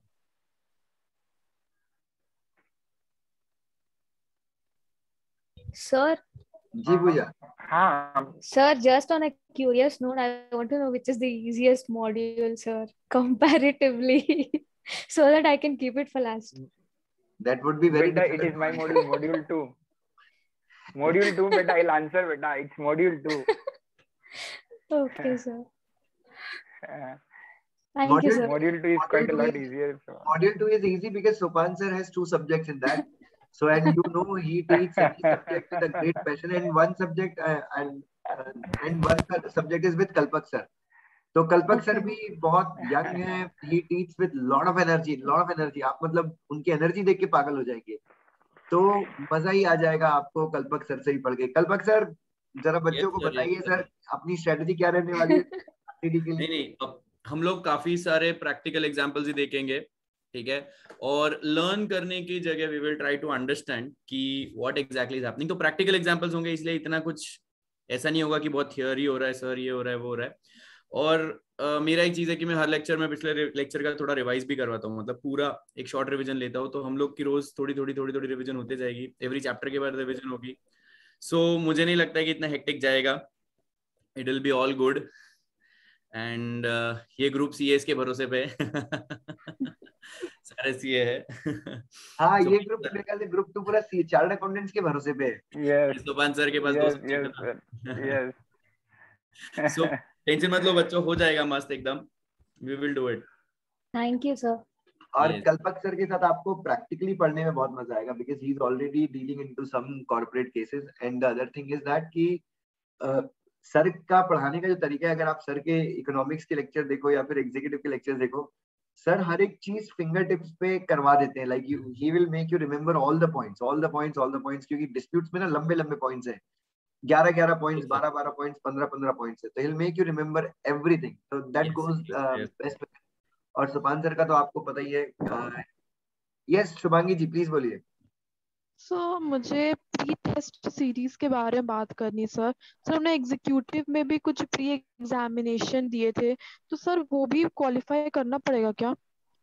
सर। जी भैया। हाँ sir, just on a curious note, I want to know which is the easiest module, sir, comparatively, so that I can keep it for last. That would be very beta, difficult. It is my module, module two. Module two, beta, I'll answer, beta. It's module two. Okay, sir. Uh, Thank module, you, sir. Module two is module quite a two lot is, easier. So. Module two is easy because Sopan sir has two subjects in that. So, and you know, he teaches every subject with a great passion, and one subject uh, and uh, and one subject is with Kalpak sir. तो कल्पक sir भी बहुत young है, he teaches with lot of energy, lot of energy. आप मतलब उनकी energy देख के पागल हो जाएंगे, तो मजा ही आ जाएगा आपको कल्पक सर से ही पढ़ के। कल्पक सर जरा बच्चों को बताइए सर, अपनी स्ट्रेटजी क्या रहने वाली है आरटीडी के लिए? नहीं नहीं, अब हम लोग काफी सारे प्रैक्टिकल एग्जांपल्स ही देखेंगे, ठीक है, और लर्न करने की जगह we will try to understand कि व्हाट एग्जैक्टली इज हैपनिंग। तो प्रैक्टिकल एग्जांपल्स होंगे, इसलिए इतना कुछ ऐसा नहीं होगा कि बहुत थियरी हो रहा है सर, ये हो रहा है वो हो रहा है। और uh, मेरा एक चीज है कि मैं हर लेक्चर में पिछले लेक्चर का थोड़ा रिवाइज भी करवाता हूँ, मतलब पूरा एक शॉर्ट रिवीजन लेता हूँ, तो हम लोग की रोज थोड़ी थोड़ी थोड़ी थोड़ी रिवीजन होते जाएगी, एवरी चैप्टर के बाद रिवीजन होगी। सो so, मुझे नहीं लगता है कि इतना हेक्टिक जाएगा, it will be all good. And ये ग्रुप सीएस के भरोसे पे सारे सीए है। हाँ, ये ग्रुप मेरे ख्याल से ग्रुप टू पूरा सी चार्टर्ड अकाउंटेंट्स के भरोसे पे है। यस, सोपान सर के पास दो यस यस। सो टेंशन मत लो बच्चों, हो जाएगा मस्त एकदम, we will do it. Thank you sir. और कल्पक सर के साथ आपको प्रैक्टिकली पढ़ने में बहुत मजा आएगा, because he is already dealing into some corporate cases. And the other thing is that कि सर का पढ़ाने का जो तरीका है, अगर आप सर के इकोनॉमिक्स के लेक्चर देखो या फिर एग्जीक्यूटिव के लेक्चर देखो, सर हर एक चीज फिंगर टिप्स पे करवा देते हैं। Like he will make you remember all the points all the points all the points क्योंकि डिस्प्यूट्स में ना लंबे लंबे पॉइंट्स हैं, ग्यारह ग्यारह पॉइंट्स, बारह बारह पॉइंट्स, पंद्रह पंद्रह पॉइंट्स है, तो he will make you remember everything. So that goes best. और सुपान सर का तो आपको पता ही है। यस शुभांगी जी, प्लीज बोलिए। सो so, मुझे प्री टेस्ट सीरीज के बारे में बात करनी सर। सर हमने एग्जीक्यूटिव में भी कुछ प्री एग्जामिनेशन दिए थे, तो सर वो भी क्वालिफाई करना पड़ेगा क्या?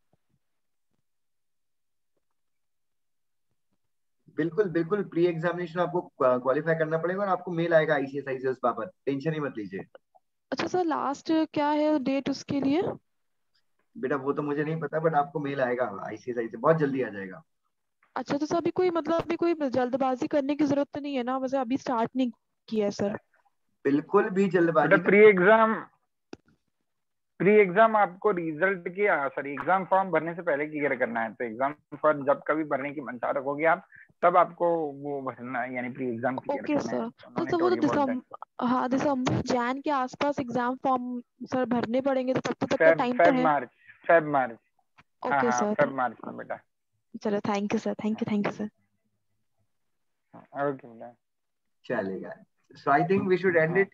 बिल्कुल बिल्कुल, प्री एग्जामिनेशन आपको क्वालिफाई करना पड़ेगा और आपको मेल आएगा आईसीएस आई से उस बाबत, टेंशन ही मत लीजिए। अच्छा सर, लास्ट क्या है डेट उसके लिए? बेटा वो तो मुझे नहीं पता, बट आपको मेल आएगा आईसीएस आई से, बहुत जल्दी आ जाएगा। अच्छा, तो सर अभी कोई मतलब अभी कोई जल्दबाजी करने की जरूरत तो नहीं है ना? वैसे अभी स्टार्ट नहीं किया है सर। बिल्कुल भी जल्दबाजी। प्री एग्जाम प्री एग्जाम आपको रिजल्ट की सॉरी एग्जाम फॉर्म भरने से पहले क्लियर करना है। तो एग्जाम फॉर्म जब कभी भरने की मंशा रखोगे आप, तब आपको वो भरना है, यानी प्री एग्जाम क्लियर ओके करना है। सर, तो वो तो दिसंबर, हाँ दिसंबर जैन के आसपास एग्जाम फॉर्म सर भरने पड़ेंगे, तो तब तक का टाइम तो है? March Feb March. Okay sir, Feb March में बेटा। चलो thank you sir, thank you thank you sir. Okay बेटा, चलेगा। So I think we should end it.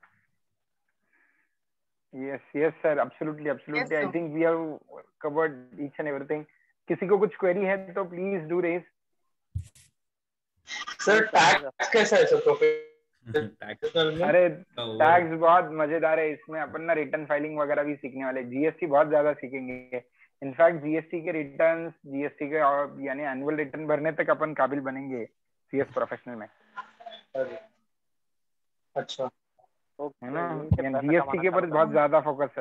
Yes, yes, sir. Absolutely, absolutely. Yes, I think we have covered each and everything. किसी को कुछ query है तो please do raise. Sir, tax कैसा है sir professional में? अरे टैक्स बहुत मजेदार है, इसमें अपन ना रिटर्न फाइलिंग वगैरह भी सीखने वाले, जीएसटी बहुत ज्यादा सीखेंगे। इनफैक्ट जीएसटी के रिटर्न्स, जीएसटी के और यानी एनुअल रिटर्न भरने तक अपन काबिल बनेंगे सीएस प्रोफेशनल में। अच्छा, है ना, जीएसटी के ऊपर बहुत ज्यादा फोकस है।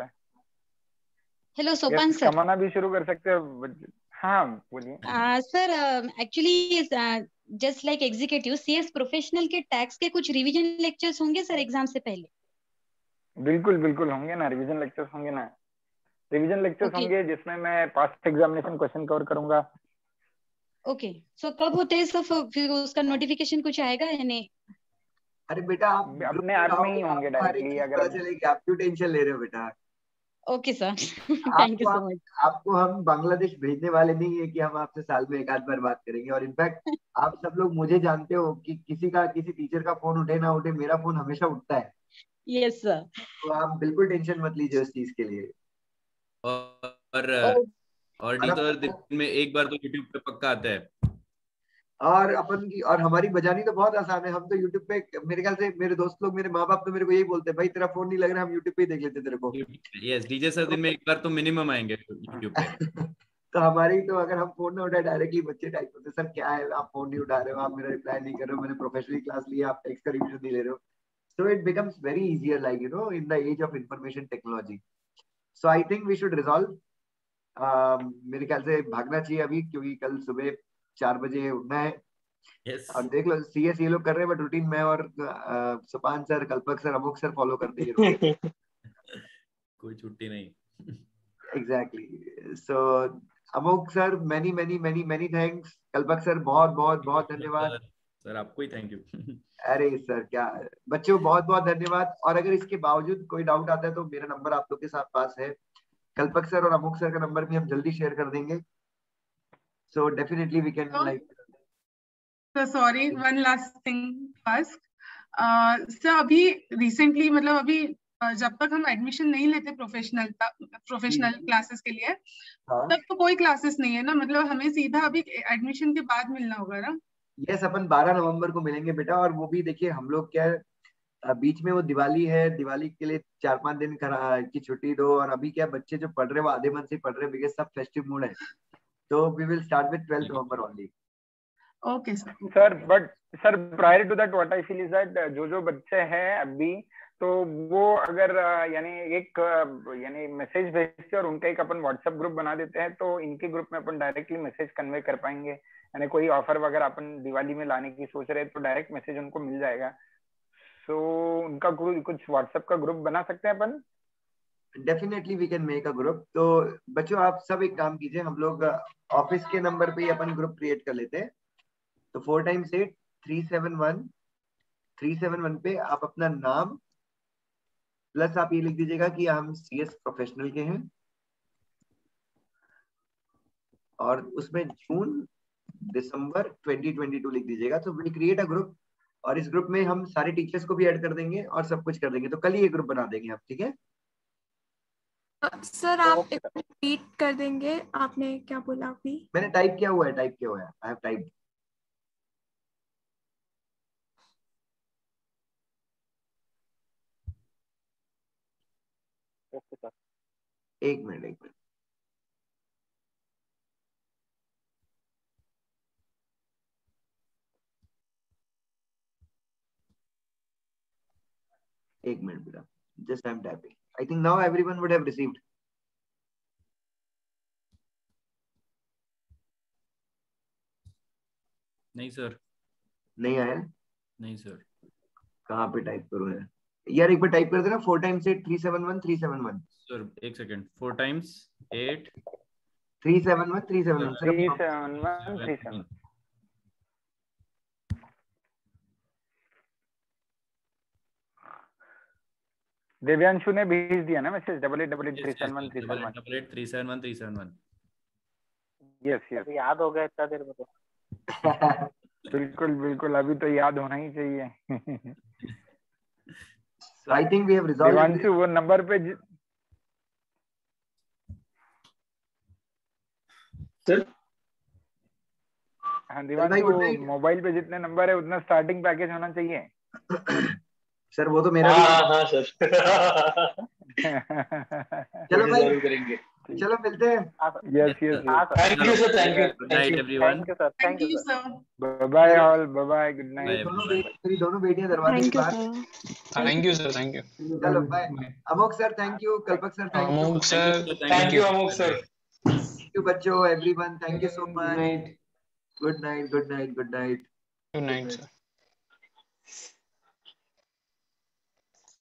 हेलो सोपान सर, कमाना भी शुरू कर सकते हो। हाँ बोलिए sir. Actually just like executive CS professional के टैक्स के कुछ रिवीजन लेक्चर्स होंगे सर एग्जाम से पहले? बिल्कुल बिल्कुल होंगे ना, रिवीजन लेक्चर्स होंगे ना, रिवीजन लेक्चर्स okay. होंगे जिसमें मैं पास्ट एग्जामिनेशन क्वेश्चन कवर करूंगा। ओके, सो कब होते हैं सर, फिर उसका नोटिफिकेशन कुछ आएगा या नहीं? अरे बेटा आप अपने आप में ही होंगे डायरेक्टली, अगर चलेगी, आप क्यों टेंशन ले रहे हो बेटा। Okay sir, thank you so much. आपको हम बांग्लादेश भेजने वाले नहीं है कि हम आपसे साल में एक आध बार बात करेंगे। और इनफैक्ट आप सब लोग मुझे जानते हो कि किसी का किसी टीचर का फोन उठे ना उठे, मेरा फोन हमेशा उठता है। Yes sir. तो आप बिल्कुल टेंशन मत लीजिए उस चीज के लिए। और और नहीं तो दिन में एक बार तो यूट्यूब पे पक्का आता है। और अपन की और हमारी बजानी तो बहुत आसान है। हम तो यूट्यूब पे, मेरे ख्याल से मेरे दोस्त लोग, मेरे माँ बाप तो मेरे को यही बोलते हैं, भाई तेरा फोन नहीं लग रहा, हम यूट्यूब पे ही देख लेते तेरे को। यस डीजे सर, दिन में एक बार तो मिनिमम आएंगे यूट्यूब पे। तो हमारी तो अगर हम फोन ना उठाए डायरेक्टली बच्चे टाइप होते, सर क्या है आप फोन नहीं उठा रहे हो, आप मेरा रिप्लाई नहीं कर रहे हो, मैंने प्रोफेशनली क्लास लिया, आप टेक्स्ट का रिवीजन नहीं ले रहे हो। So it becomes very easier like you know in the age of information technology. So I think we should resolve. मेरे ख्याल से भागना चाहिए अभी, क्योंकि कल सुबह चार बजे उठना है। yes. और देख लो सीएस ये लोग कर रहे हैं, बट रूटीन में और Supan sir, Kalpak sir, Amuk sir follow करते हैं। कोई छुट्टी नहीं। Exactly. So Amuk sir many many many many thanks. Kalpak sir बहुत बहुत बहुत धन्यवाद। सर आपको ही थैंक यू। अरे सर क्या, बच्चों बहुत बहुत धन्यवाद। और अगर इसके बावजूद कोई डाउट आता है तो मेरा नंबर आप लोग के साथ पास है। कल्पक सर और अमुक सर का नंबर भी हम जल्दी शेयर कर देंगे। So definitely we can like. So sorry, one last thing to ask. Uh, sir, अभी recently मतलब अभी जब तक हम एडमिशन नहीं लेते प्रोफेशनल प्रोफेशनल क्लासेस के लिए, हाँ? तब तो कोई क्लासेस नहीं है ना, मतलब हमें सीधा अभी एडमिशन के बाद मिलना होगा ना? यस, अपन बारह नवंबर को मिलेंगे बेटा। और वो भी देखिए हम लोग क्या बीच में वो दिवाली है, दिवाली के लिए चार पांच दिन की छुट्टी दो। और अभी क्या बच्चे जो पढ़ रहे हैं वो आधे मन से पढ़ रहे हैं, बिकॉज़ सब फेस्टिव मूड है। तो we will start with twelfth November only. Okay sir. Sir but sir prior to that what I feel is that जो जो बच्चे हैं अभी, तो वो अगर यानी एक यानी मैसेज भेजते और उनका एक अपन व्हाट्सएप ग्रुप बना देते हैं, तो इनके ग्रुप में अपन डायरेक्टली मैसेज कन्वे कर पाएंगे। यानी कोई ऑफर वगैरह अपन दिवाली में लाने की सोच रहे हैं तो डायरेक्ट मैसेज उनको मिल जाएगा। सो so, उनका कुछ व्हाट्सएप का ग्रुप बना सकते हैं अपन। Definitely we can make a group. तो बच्चों आप सब एक काम कीजिए, हम लोग ऑफिस के नंबर पे ही अपन ग्रुप क्रिएट कर लेते हैं। तो four times eight three seven one three seven one पे आप अपना नाम प्लस आप ये लिख दीजिएगा कि हम सीएस प्रोफेशनल के हैं, और उसमें June December twenty twenty two लिख दीजिएगा। तो वी क्रिएट अ ग्रुप, और इस ग्रुप में हम सारे टीचर्स को भी ऐड कर देंगे और सब कुछ कर देंगे। तो कल ही ये ग्रुप बना देंगे आप, ठीक है सर? आप एक रिपीट कर देंगे, आपने क्या बोला अभी? मैंने टाइप किया हुआ है, टाइप किया हुआ है, आई हैव टाइप्ड। एक मिनट एक मिनट एक मिनट बेटा, just I am typing. I think now everyone would have received. नहीं सर, नहीं आया? नहीं सर। कहाँ पे टाइप करूँ है यार? एक बार टाइप कर देना, four times eight three seven one three seven one. Sir एक second, four times eight three seven one three seven one three seven one three seven. Devyanshu ने भेज दिया ना message double eight double eight three seven one three seven one double eight three seven one three seven one. Yes yes याद हो गया इतना देर में तो। बिल्कुल बिल्कुल, अभी तो याद होना ही चाहिए। So I think we have resolved. Devanshu वो नंबर पे ज... सर हाँ देवांशु, मोबाइल पे जितने नंबर है उतना स्टार्टिंग पैकेज होना चाहिए। सर वो तो मेरा हाँ हाँ सर। चलो भाई करेंगे, चलो मिलते हैं। Yes yes, thank you sir, thank you, good night everyone. Thank you sir, thank you sir, bye bye all, bye bye, good night. दोनों मेरी दोनों बेटियां दरवाजे के बाहर। Thank you sir, thank you. चलो bye. Amok sir thank you, Kalpak sir thank you, Amok sir thank you, Amok sir thank you बच्चों, everyone thank you so much. Night good night, good night, good night, good night sir.